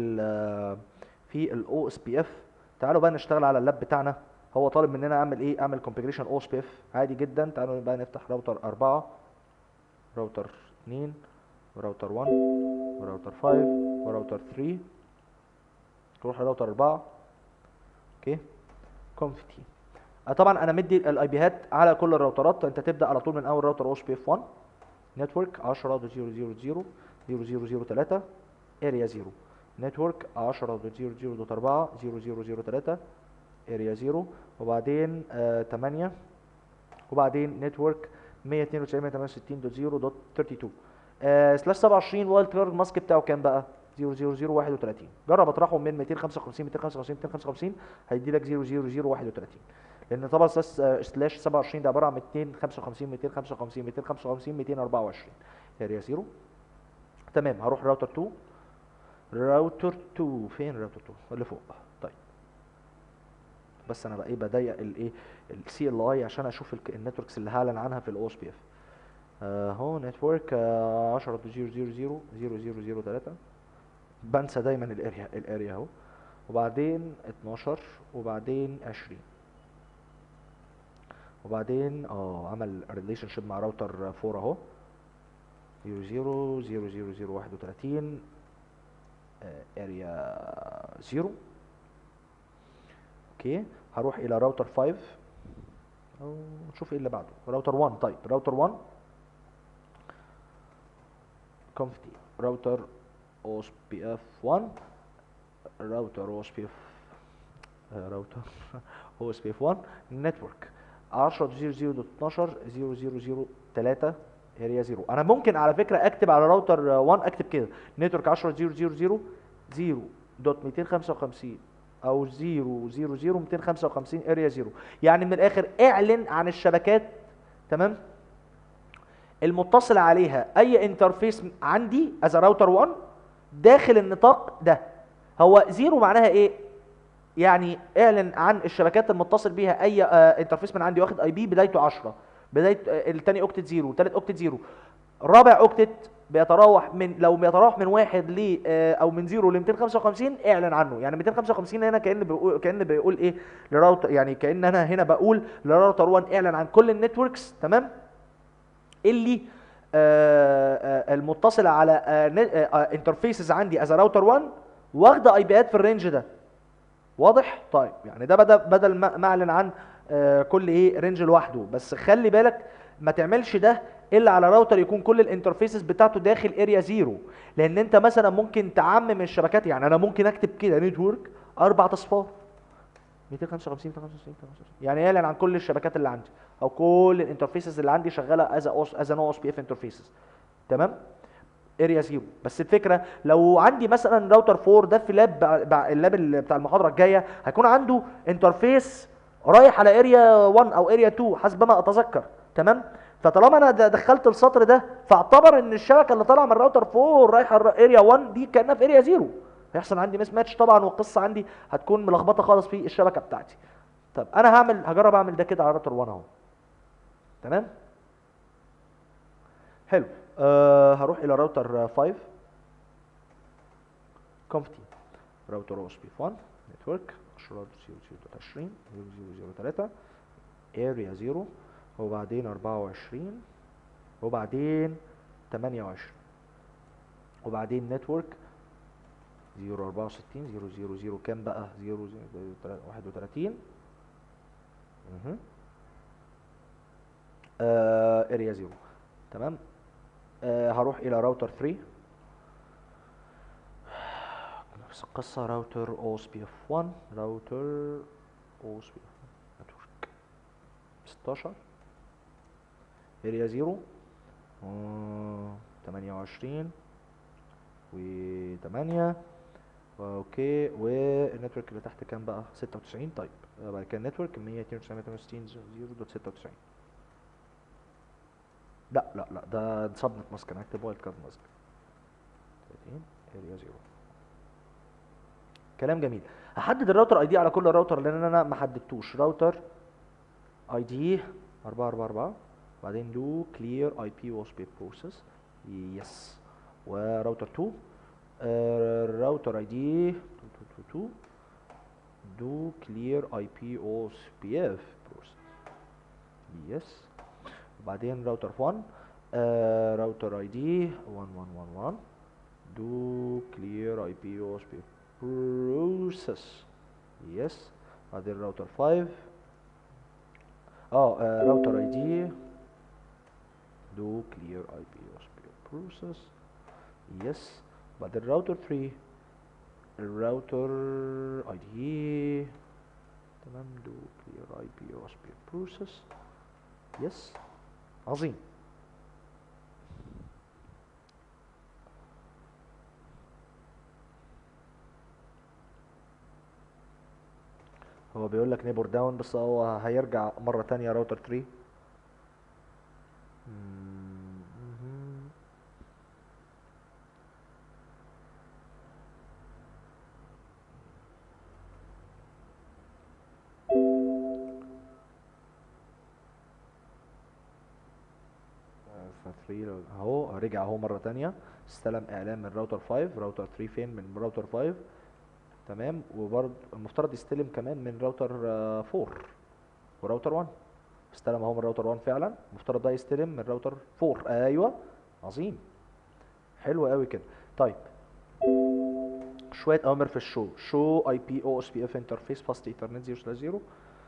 في الاو اس بي اف. تعالوا بقى نشتغل على اللاب بتاعنا. هو طالب مننا اعمل ايه؟ اعمل كونفيجريشن او اس بي اف عادي جدا. تعالوا بقى نفتح راوتر 4 راوتر 2 وراوتر 1 وراوتر 5 وراوتر 3. تروح لراوتر 4 اوكي كونف تي. طبعا انا مدي الاي بيهات على كل الراوترات. انت تبدا على طول من اول راوتر او اس بي اف 1 نتورك 10.0.0.0.0.0.3 اريا 0. نتورك 10.0.0.4.0.0.0.3 اريا 0. وبعدين 8. وبعدين نتورك 192.168.0.32 سلاش 27. وايلد كارد ماسك بتاعه كام بقى؟ 0.0.0.31. جرب اطرحه من 255 255 255 هيدي لك 0.0.0.31، لان طبعا سلاش 27 ده عباره عن 255 255 255 224 اريا 0. تمام. هروح راوتر 2. راوتر 2 فين؟ راوتر 2 اللي فوق. طيب بس انا بقى ايه بضيق الايه السي ال اي عشان اشوف النتوركس اللي هعلن عنها في الاو اس بي اف اهو. نتورك 10.0.0.0.0.0.3 بنسى دايما الاريا اهو. وبعدين 12 وبعدين 20 وبعدين عمل ريليشن شيب مع راوتر 4 اهو 0.0.0.0.31 اريا 0 اوكي. هروح الى راوتر 5 او نشوف ايه اللي بعده. راوتر 1. طيب راوتر 1 كونف تي راوتر او اس بي اف 1 راوتر او اس بي اف راوتر او اس بي اف 1 نتورك 10.0.0.12.0.0.0.3 اريا 0. انا ممكن على فكره اكتب على راوتر 1 اكتب كده نتورك 10.0.0.0.255 او 0.0.0.255 اريا 0. يعني من الاخر اعلن عن الشبكات تمام المتصل عليها اي انترفيس عندي از راوتر 1 داخل النطاق ده. هو 0 معناها ايه؟ يعني اعلن عن الشبكات المتصل بيها اي انترفيس من عندي واخد اي بي بدايته 10، بدايه الثاني اوكتت 0، ثالث اوكتت 0، رابع اوكتت بيتراوح من، لو بيتراوح من 1 ل او من 0 ل 255 اعلن عنه. يعني 255 هنا كأن بيقول ايه لراوتر، يعني كأن انا هنا بقول لراوتر 1 اعلن عن كل النتوركس تمام اللي المتصله على انترفيسز عندي از راوتر 1 واخده اي بيات في الرينج ده. واضح؟ طيب يعني ده بدل ما اعلن عن كل ايه رينج لوحده. بس خلي بالك ما تعملش ده الا على راوتر يكون كل الانترفيسز بتاعته داخل اريا زيرو، لان انت مثلا ممكن تعمم الشبكات. يعني انا ممكن اكتب كده نتورك 4 اصفار 255 255 255، يعني يعلن عن كل الشبكات اللي عندي او كل الانترفيسز اللي عندي شغاله از نو اس بي اف انترفيسز. تمام؟ اريا زيرو. بس الفكره لو عندي مثلا راوتر 4 ده في لاب اللاب بتاع المحاضره الجايه هيكون عنده انترفيس رايح على اريا 1 او اريا 2 حسب ما اتذكر. تمام؟ فطالما انا دخلت السطر ده فاعتبر ان الشبكه اللي طالعه من الراوتر 4 رايحه اريا 1 دي كانها في اريا زيرو، هيحصل عندي مس ماتش طبعا، والقصه عندي هتكون ملخبطه خالص في الشبكه بتاعتي. طب انا هجرب اعمل ده كده على راوتر 1 اهو. تمام؟ حلو. هروح الى راوتر 5 كونفتي راوتر او اس بي 1 نتورك 10.0.20 0.0.3 اريا 0 وبعدين 24 وبعدين 28 وبعدين نتورك 0.64 0.0.0 كام بقى 0.31 اريا 0. تمام. هروح الى راوتر 3 نفس القصة راوتر او اس بي اف 1 راوتر او اس بي اف نتورك 16 اريا 0 28 و8 اوكي. والنتورك اللي تحت كام بقى 96. طيب بعد كده النتورك 192 0.96. لا ده سبنت ماسك، انا هكتب وايلد كارد ماسك 30 اريا 0. كلام جميل. هحدد الراوتر اي دي على كل راوتر لان انا ما حددتوش. راوتر اي دي 444 بعدين دو كلير اي بي او اس بي بروسيس يس. وراوتر 2 راوتر اي دي 2222 دو كلير اي بي او اس بي اف بروسيس يس. وبعدين راوتر 1 راوتر اي دي 1111 دو كلير اي بي او اس بي بروسيس يس. بعدين راوتر 5 راوتر اي دي دو كلير اي بي او اس بي بروسيس يس. بعدين راوتر 3 الراوتر اي دي تمام دو كلير اي بي او اس بي بروسيس يس. عظيم. هو بيقول لك نيبور داون بس هو هيرجع مرة تانية راوتر 3. اهو رجع اهو مرة تانية، استلم اعلان من راوتر 5. راوتر 3 فين؟ من راوتر 5. تمام. وبرضه المفترض يستلم كمان من راوتر 4 وراوتر 1. استلم اهو من راوتر 1 فعلا، المفترض ده يستلم من راوتر 4. ايوه عظيم حلو قوي كده. طيب شويه اوامر في شو اي بي او اس بي اف انترفيس فاست ايثرنت 0/0.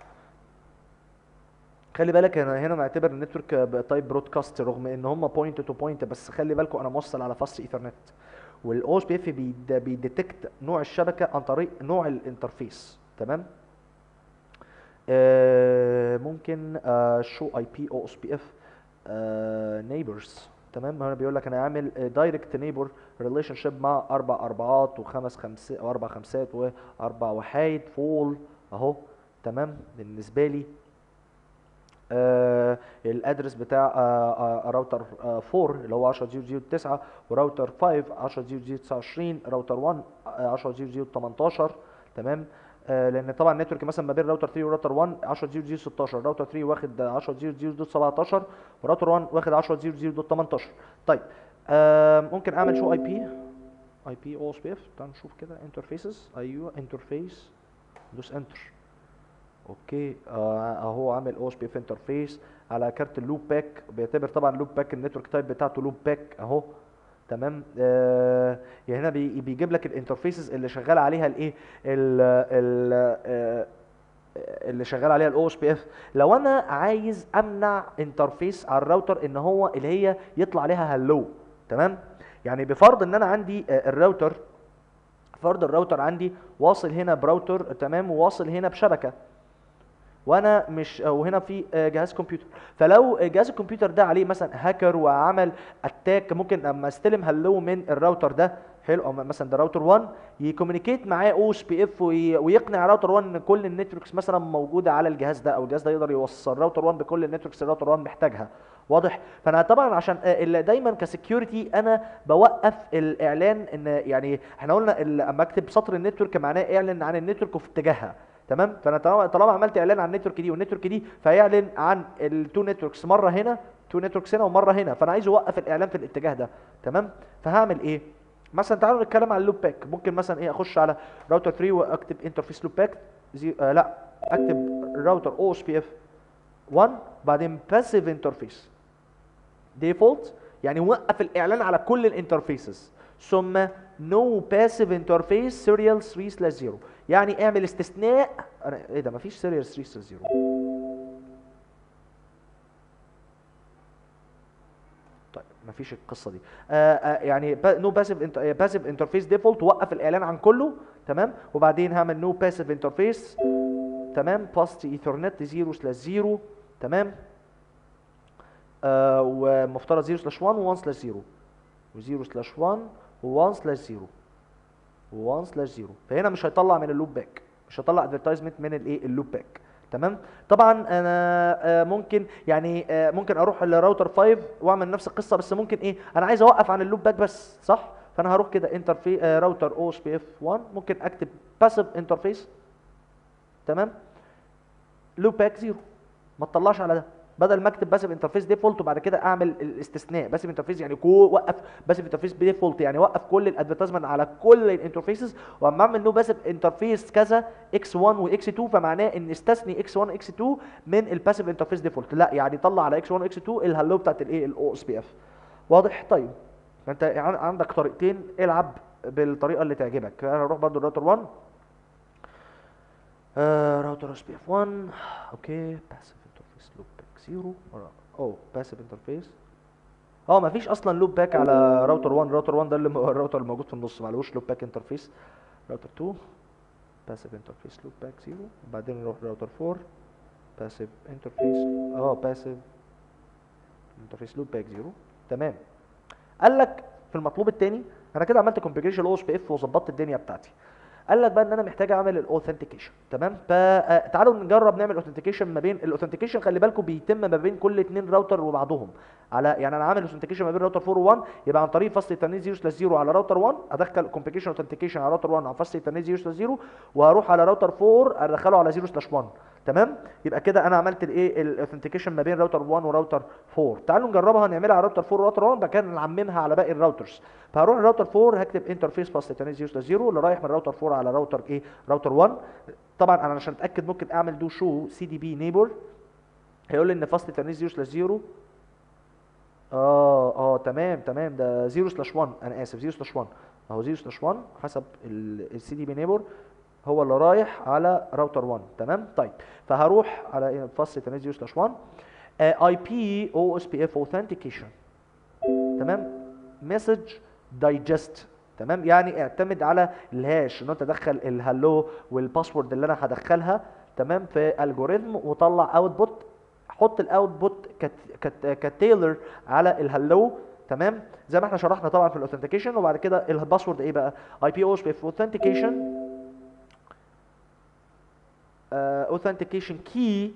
خلي بالك انا هنا معتبر النتورك تايب برودكاست رغم ان هم بوينت تو بوينت، بس خلي بالكم انا موصل على فاست ايثرنت، والاو اس بي اف بيديتكت نوع الشبكه عن طريق نوع الانترفيس. تمام. ممكن شو اي بي او اس بي اف نيبرز. تمام. هنا بيقول لك انا عامل دايركت نيبر ريليشن شيب مع 4 4 وخمس خمسات و4 خمسات و4 وحايد فول اهو. تمام. بالنسبه لي الادرس بتاع راوتر 4 اللي هو 10.0.0.9 وراوتر 5 10.0.0.29 راوتر 1 10.0.0.18. تمام. لان طبعا النتورك مثلا ما بين راوتر 3 وراوتر 1 10.0.0.16، راوتر 3 واخد 10.0.0.17 وراوتر 1 واخد 10.0.0.18. طيب ممكن اعمل شو اي بي او اس بي اف. تعال نشوف كده انترفيسز. ايوه انترفيس، دوس انتر. اوكي اهو عامل او اس بي اف انترفيس على كارت اللوب باك. بيعتبر طبعا لوب باك النتورك تايب بتاعته لوب باك اهو. تمام. يعني هنا بيجيب لك الانترفيسز اللي شغال عليها الايه، اللي شغال عليها الاو اس بي اف. لو انا عايز امنع انترفيس على الراوتر ان هو اللي هي يطلع عليها هلو، تمام، يعني بفرض ان انا عندي الراوتر، فرض الراوتر عندي واصل هنا براوتر، تمام، وواصل هنا بشبكه، وانا مش، وهنا في جهاز كمبيوتر. فلو جهاز الكمبيوتر ده عليه مثلا هاكر وعمل اتاك، ممكن اما استلم هلو من الراوتر ده، حلو، او مثلا ده راوتر 1 يكومينيكيت معاه او اس بي اف ويقنع راوتر 1 ان كل النتوركس مثلا موجوده على الجهاز ده، او الجهاز ده يقدر يوصل راوتر 1 بكل النتوركس الراوتر 1 محتاجها. واضح؟ فانا طبعا عشان دايما كسكيورتي انا بوقف الاعلان، ان يعني احنا قلنا اما اكتب سطر النتورك معناه اعلن عن النتورك وفي اتجاهها، تمام. فانا طالما عملت اعلان عن النتورك دي والنتورك دي، فيعلن عن التو نتوركس مره هنا، تو نتوركس هنا ومره هنا، فانا عايز اوقف الاعلان في الاتجاه ده، تمام. فهعمل ايه؟ مثلا تعالوا نتكلم عن اللوب باك. ممكن مثلا ايه، اخش على راوتر 3 واكتب انترفيس لوب باك لا، اكتب راوتر او اس بي اف 1 بعدين باسيف انترفيس ديفولت، يعني وقف الاعلان على كل الانترفيسز، ثم نو باسيف انترفيس سيريال 3/0، يعني اعمل استثناء. انا ايه ده، مفيش سيريال 3/0. طيب مفيش القصه دي. يعني نو باسيف انترفيس ديفولت، وقف الاعلان عن كله، تمام. وبعدين هعمل نو باسيف انترفيس، تمام، باست ايثرنت 0/0، تمام. ومفترض 0/1 و1/0 و0/1 و1/0 و1/0. فهنا مش هيطلع من اللوب باك، مش هيطلع ادفرتايزمنت من الايه، اللوب باك، تمام. طبعا انا ممكن يعني ممكن اروح لراوتر 5 واعمل نفس القصه، بس ممكن ايه، انا عايز اوقف عن اللوب باك بس، صح؟ فانا هروح كده انتر في راوتر او اس بي اف 1، ممكن اكتب باسيف انترفيس، تمام، لوب باك 0، ما تطلعش على ده. بدل ما اكتب باسيف انترفيس ديفولت وبعد كده اعمل الاستثناء باسيف انترفيس، يعني وقف باسيف انترفيس ديفولت، يعني وقف كل الادفرتايزمنت على كل الانترفيسز، واما اعمل نو باسيف انترفيس كذا اكس 1 واكس 2، فمعناه ان استثني اكس 1 واكس 2 من الباسيف انترفيس ديفولت، لا يعني طلع على اكس 1 واكس 2 الهلو بتاعت الايه، الاو اس بي اف. واضح؟ طيب فانت عندك طريقتين، العب بالطريقه اللي تعجبك. انا هروح برضو الراوتر 1، راوتر اس بي اف 1، اوكي، باسيف انترفيس لوب باك 0، او باسيف انترفيس، مفيش اصلا لوب باك على راوتر 1. راوتر 1 ده اللي الراوتر الموجود في النص، معلوش لوب باك انترفيس. راوتر 2 باسيف انترفيس لوب باك 0، وبعدين نروح راوتر 4 باسيف انترفيس، باسيف انترفيس لوب باك 0، تمام. قال لك في المطلوب الثاني، انا كده عملت كونفيجريشن او اس بي اف وظبطت الدنيا بتاعتي. قال لك بقى ان انا محتاج اعمل الاوثنتيكيشن، تمام. فتعالوا نجرب نعمل اوثنتيكيشن. ما بين الاوثنتيكيشن خلي بالكم بيتم ما بين كل اتنين راوتر وبعضهم، على يعني انا عامل اوثنتيكيشن ما بين راوتر 4 و1، يبقى عن طريق فصل ايثرنت 0/0 على راوتر 1 ادخل كونفيجريشن اوثنتيكيشن على راوتر 1 على فصل ايثرنت 0/0، وهروح على راوتر 4 ادخله على 0/1، تمام. يبقى كده انا عملت الايه، الاوثنتيكيشن ما بين راوتر 1 وراوتر 4. تعالوا نجربها، نعملها على راوتر 4 وراوتر 1، بعد كده نعممها على باقي الراوترز. فهروح الراوتر 4 هكتب انترفيس باس ايثرنت 0/0 اللي رايح من راوتر 4 على راوتر ايه، راوتر 1. طبعا انا عشان اتاكد ممكن اعمل دو شو سي دي بي نيبر، هيقول لي ان فاست ايثرنت 0/0 تمام ده 0/1، انا اسف 0/1 اهو 0/1 حسب السي دي بي نيبر هو اللي رايح على راوتر 1، تمام. طيب فهروح على فاست ايثرنت 0/1 اي بي او اس بي اف اوثنتيكيشن، تمام، مسج دايجست، تمام، يعني اعتمد على الهاش ان انت تدخل الهالو والباسورد اللي انا هدخلها، تمام، في الجوريثم وطلع اوتبوت. حط الاوتبوت كتيلر على الهالو، تمام، زي ما احنا شرحنا طبعا في الاوثنتيكيشن. وبعد كده الباسورد ايه بقى، اي بي او اس بي اف اوثنتيكيشن، اوثنتيكيشن كي،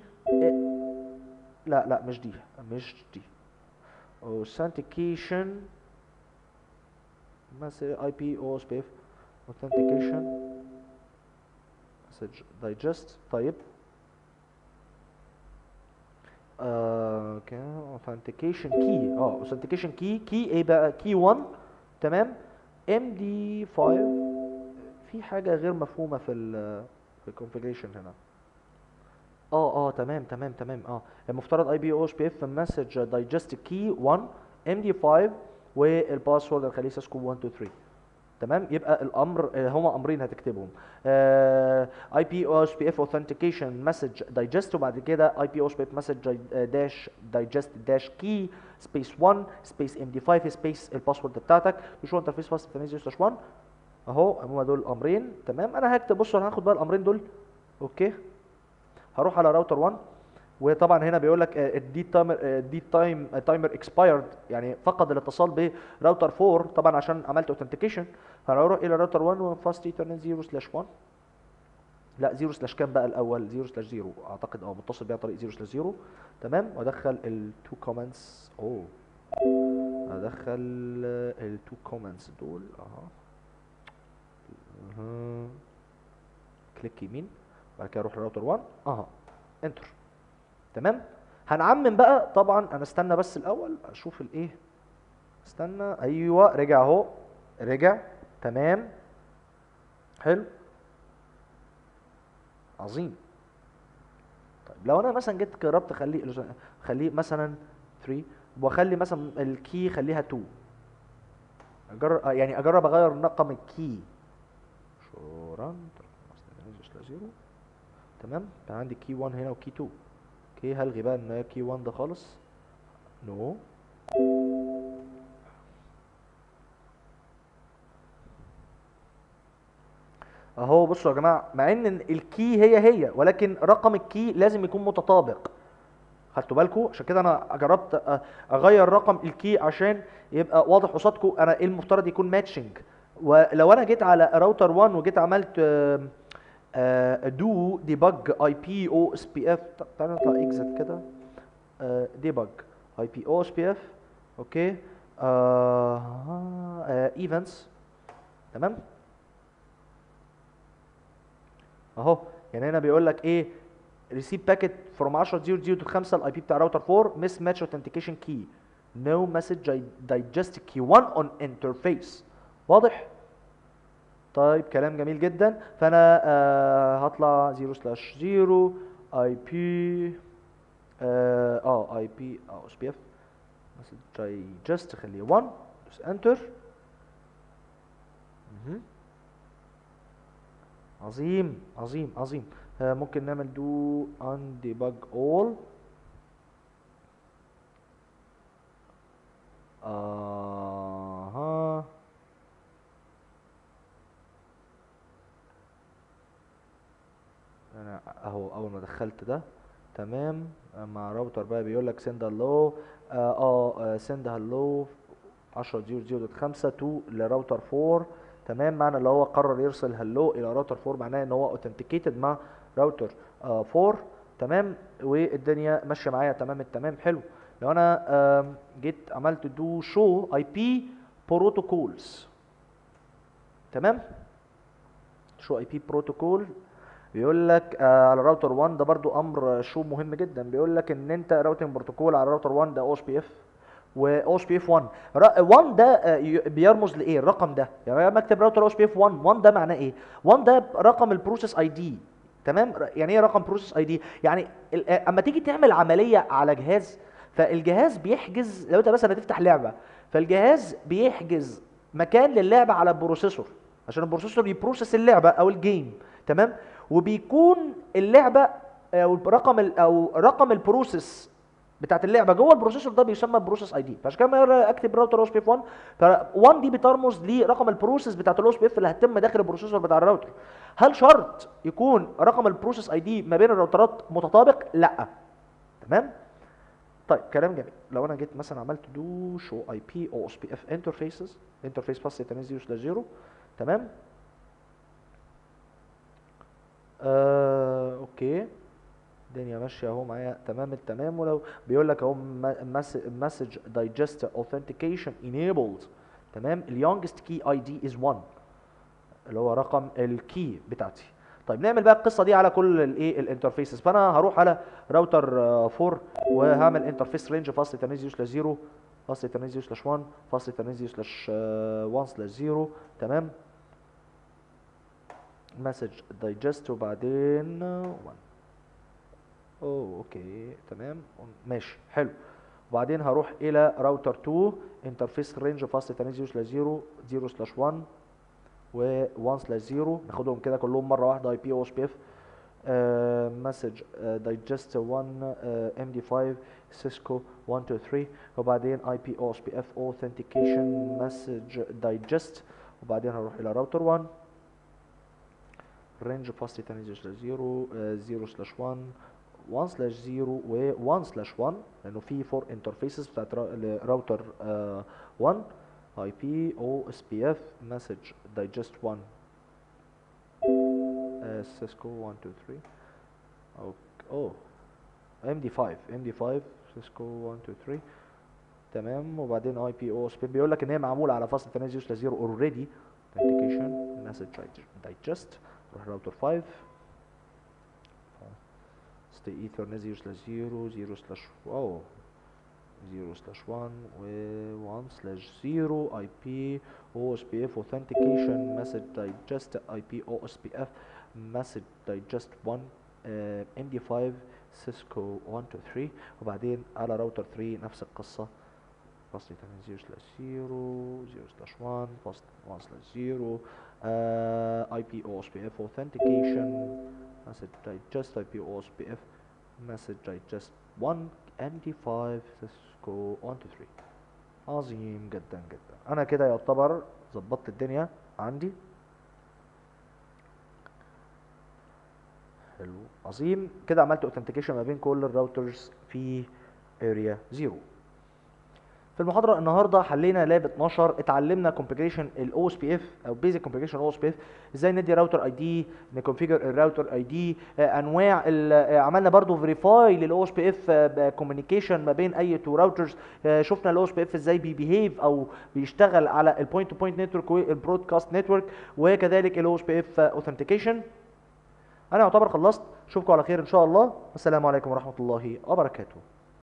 لا مش دي، مش دي، authentication مثلا اي بي او اس بي اف authentication مسج دايجست. طيب authentication key. authentication key ايه بقى؟ key 1. تمام. MD5 في حاجة غير مفهومة في الكونفيجريشن هنا. تمام. المفترض اي بي او اس بي اف مسج دايجست كي 1 MD5 والباسورد الخليه ساسكو 1 2 3. تمام. يبقى الامر هما امرين هتكتبهم، اي بي او اس بي اف اوثنتيكيشن مسج دايجست، وبعد كده اي بي او اس بي اف مسج داش دايجست داش كي سبيس 1 سبيس ام دي 5 سبيس الباسورد بتاعتك شو انترفيس فاست 1 اهو. هما دول الامرين. تمام. انا هكتب، بصوا انا هاخد بقى الامرين دول. اوكي. هروح على راوتر 1، وطبعا هنا بيقول لك دي تايمر اكسبايرد، يعني فقد الاتصال براوتر 4 طبعا عشان عملت اوثنتيكيشن. فهروح الى راوتر 1 وفاست ايثرنت 0/1. لا 0/ كام بقى الاول؟ 0/0 اعتقد، متصل بيها طريق 0/0. تمام. وادخل التو كومنتس. ادخل التو كومنتس دول كليك يمين، بعد كده اروح لراوتر 1 انتر. تمام. هنعمم بقى طبعا. انا استنى بس الاول اشوف الايه. استنى. ايوه رجع اهو، رجع. تمام. حلو. عظيم. طيب لو انا مثلا جيت جربت خليه مثلا 3، واخلي مثلا الكي خليها 2، يعني اجرب اغير رقم الكي. شوران 0. تمام. كان عندي كي 1 هنا وكي 2. اوكي. هلغي بقى ان كي 1 ده خالص. نو. اهو بصوا يا جماعه، مع ان الكي هي ولكن رقم الكي لازم يكون متطابق. خدتوا بالكم؟ عشان كده انا جربت اغير رقم الكي عشان يبقى واضح قصادكم انا ايه المفترض يكون ماتشنج. ولو انا جيت على راوتر 1 وجيت عملت دو ديبج اي بي او اس بي اف، تعالى نطلع اكزت كده. ديبج اي بي او اس بي اف. اوكي. ايفنتس. تمام. اهو يعني هنا بيقول لك ايه؟ receive packet from 10.0.0 to 5 الاي بي بتاع راوتر 4 mismatch authentication key no message digest key 1 on interface. واضح؟ طيب كلام جميل جدا. فانا هطلع 0/0 اي بي اي بي اس بي اف message digest خليه 1 دوس انتر. عظيم. ممكن نعمل do undebug all. انا اهو اول ما دخلت ده. تمام. مع راوتر بقى بيقول لك send hello send hello 10.0.0.5 to لراوتر 4. تمام. معنى اللي هو قرر يرسل هلو الى راوتر 4 معناه ان هو اوثنتيكيتد مع راوتر 4. تمام. والدنيا ماشيه معايا تمام التمام. حلو. لو انا جيت عملت دو شو اي بي بروتوكولز. تمام. شو اي بي بروتوكول بيقول لك على راوتر 1 ده برضو امر شو مهم جدا. بيقول لك ان انت راوتنج بروتوكول على راوتر 1 ده او اس بي اف واو اس بي اف 1. 1 ده بيرمز لايه الرقم ده؟ يعني لما اكتب راوتر او اس بي اف 1 ده معناه ايه؟ 1 ده رقم البروسيس اي دي. تمام. يعني ايه رقم بروسيس اي دي؟ يعني اما تيجي تعمل عمليه على جهاز، فالجهاز بيحجز. لو انت مثلا هتفتح لعبه، فالجهاز بيحجز مكان للعبه على البروسيسور عشان البروسيسور يبروسس اللعبه او الجيم. تمام. وبيكون اللعبه او رقم البروسيس بتاعت اللعبه جوه البروسيسور ده بيسمى بروسيس اي دي. فعشان كده اكتب راوتر او اس بي اف 1، ف1 دي بترمز لرقم البروسيس بتاعت الاو اس بي اف اللي هتتم داخل البروسيسور بتاع الراوتر. هل شرط يكون رقم البروسيس اي دي ما بين الراوترات متطابق؟ لا. تمام. طيب كلام جميل. لو انا جيت مثلا عملت دو شو اي بي او اس بي اف انترفيسز انترفيس باس 0/0. تمام. اوكي. الدنيا ماشيه اهو معايا تمام التمام. ولو بيقول لك اهو مسج دايجست اوثنتيكيشن انيبلد. تمام. اليونجست كي اي دي از 1 اللي هو رقم الكي بتاعتي. طيب نعمل بقى القصه دي على كل الايه الانترفيسز. فانا هروح على راوتر 4 وهعمل انترفيس رينج فاصل تنازيو سلاش 0 فاصل تنازيو سلاش 1 فاصل تنازيو سلاش 1 سلاش 0. تمام. مسج دايجست وبعدين 1. اوكي تمام ماشي حلو. وبعدين هروح الى راوتر 2 انترفيس رينج فاصل تنازيو سلاش 0 0 سلاش 1 و 1 سلاش 0. ناخدهم كده كلهم مره واحده. اي بي او اس بي اف مسج دايجست 1 ام دي 5 سيسكو 1 2 3. وبعدين اي بي او اس بي اف اوثنتيكيشن مسج دايجست. وبعدين هروح الى راوتر 1 رينج فاصل تنازيو سلاش 0 0 سلاش 1 1 سلاش 0 و 1 سلاش 1 لانه في 4 انترفيسز بتاعت راوتر 1. اي بي او اس بي اف مسج دايجست 1 سيسكو 1 2 3. اوه ام دي 5 سيسكو 1 2 3. تمام. وبعدين اي بي او اس بي بيقول لك ان هي معموله على فاصل تنازيو سلاش 0 اوريدي. authentication مسج دايجست. روح راوتر 5 stay ethernet 0 slash 0 0 slash 0 slash 1 و 1 slash 0 IP OSPF authentication message digest IP OSPF message digest 1 MD5 Cisco 1 2 3. وبعدين على راوتر 3 نفس القصة فاصل 0 slash 0 0 slash 1 فاصل 1 slash 0 IP OSPF authentication message digest IP OSPF message digest 1 MD5 Cisco 1 2 3. عظيم جدا جدا. انا كده يعتبر ظبطت الدنيا عندي. حلو عظيم كده. عملت اوثنتيكيشن ما بين كل الراوترز في اريا 0. في المحاضره النهارده حلينا لاب 12. اتعلمنا كونفيجريشن الاو اس بي اف او بيزك كونفيجريشن الاو اس بي اف، ازاي ندي راوتر اي دي، نكونفيجر الراوتر اي دي، انواع عملنا برضو فيريفاي للاو اس بي اف كوميونيكيشن ما بين اي تو راوترز. شفنا الاو اس بي اف ازاي بيبيهيف او بيشتغل على البوينت تو بوينت نتورك والبرودكاست نتورك، وكذلك الاو اس بي اف اوثنتيكيشن. انا يعتبر خلصت. اشوفكم على خير ان شاء الله. والسلام عليكم ورحمه الله وبركاته.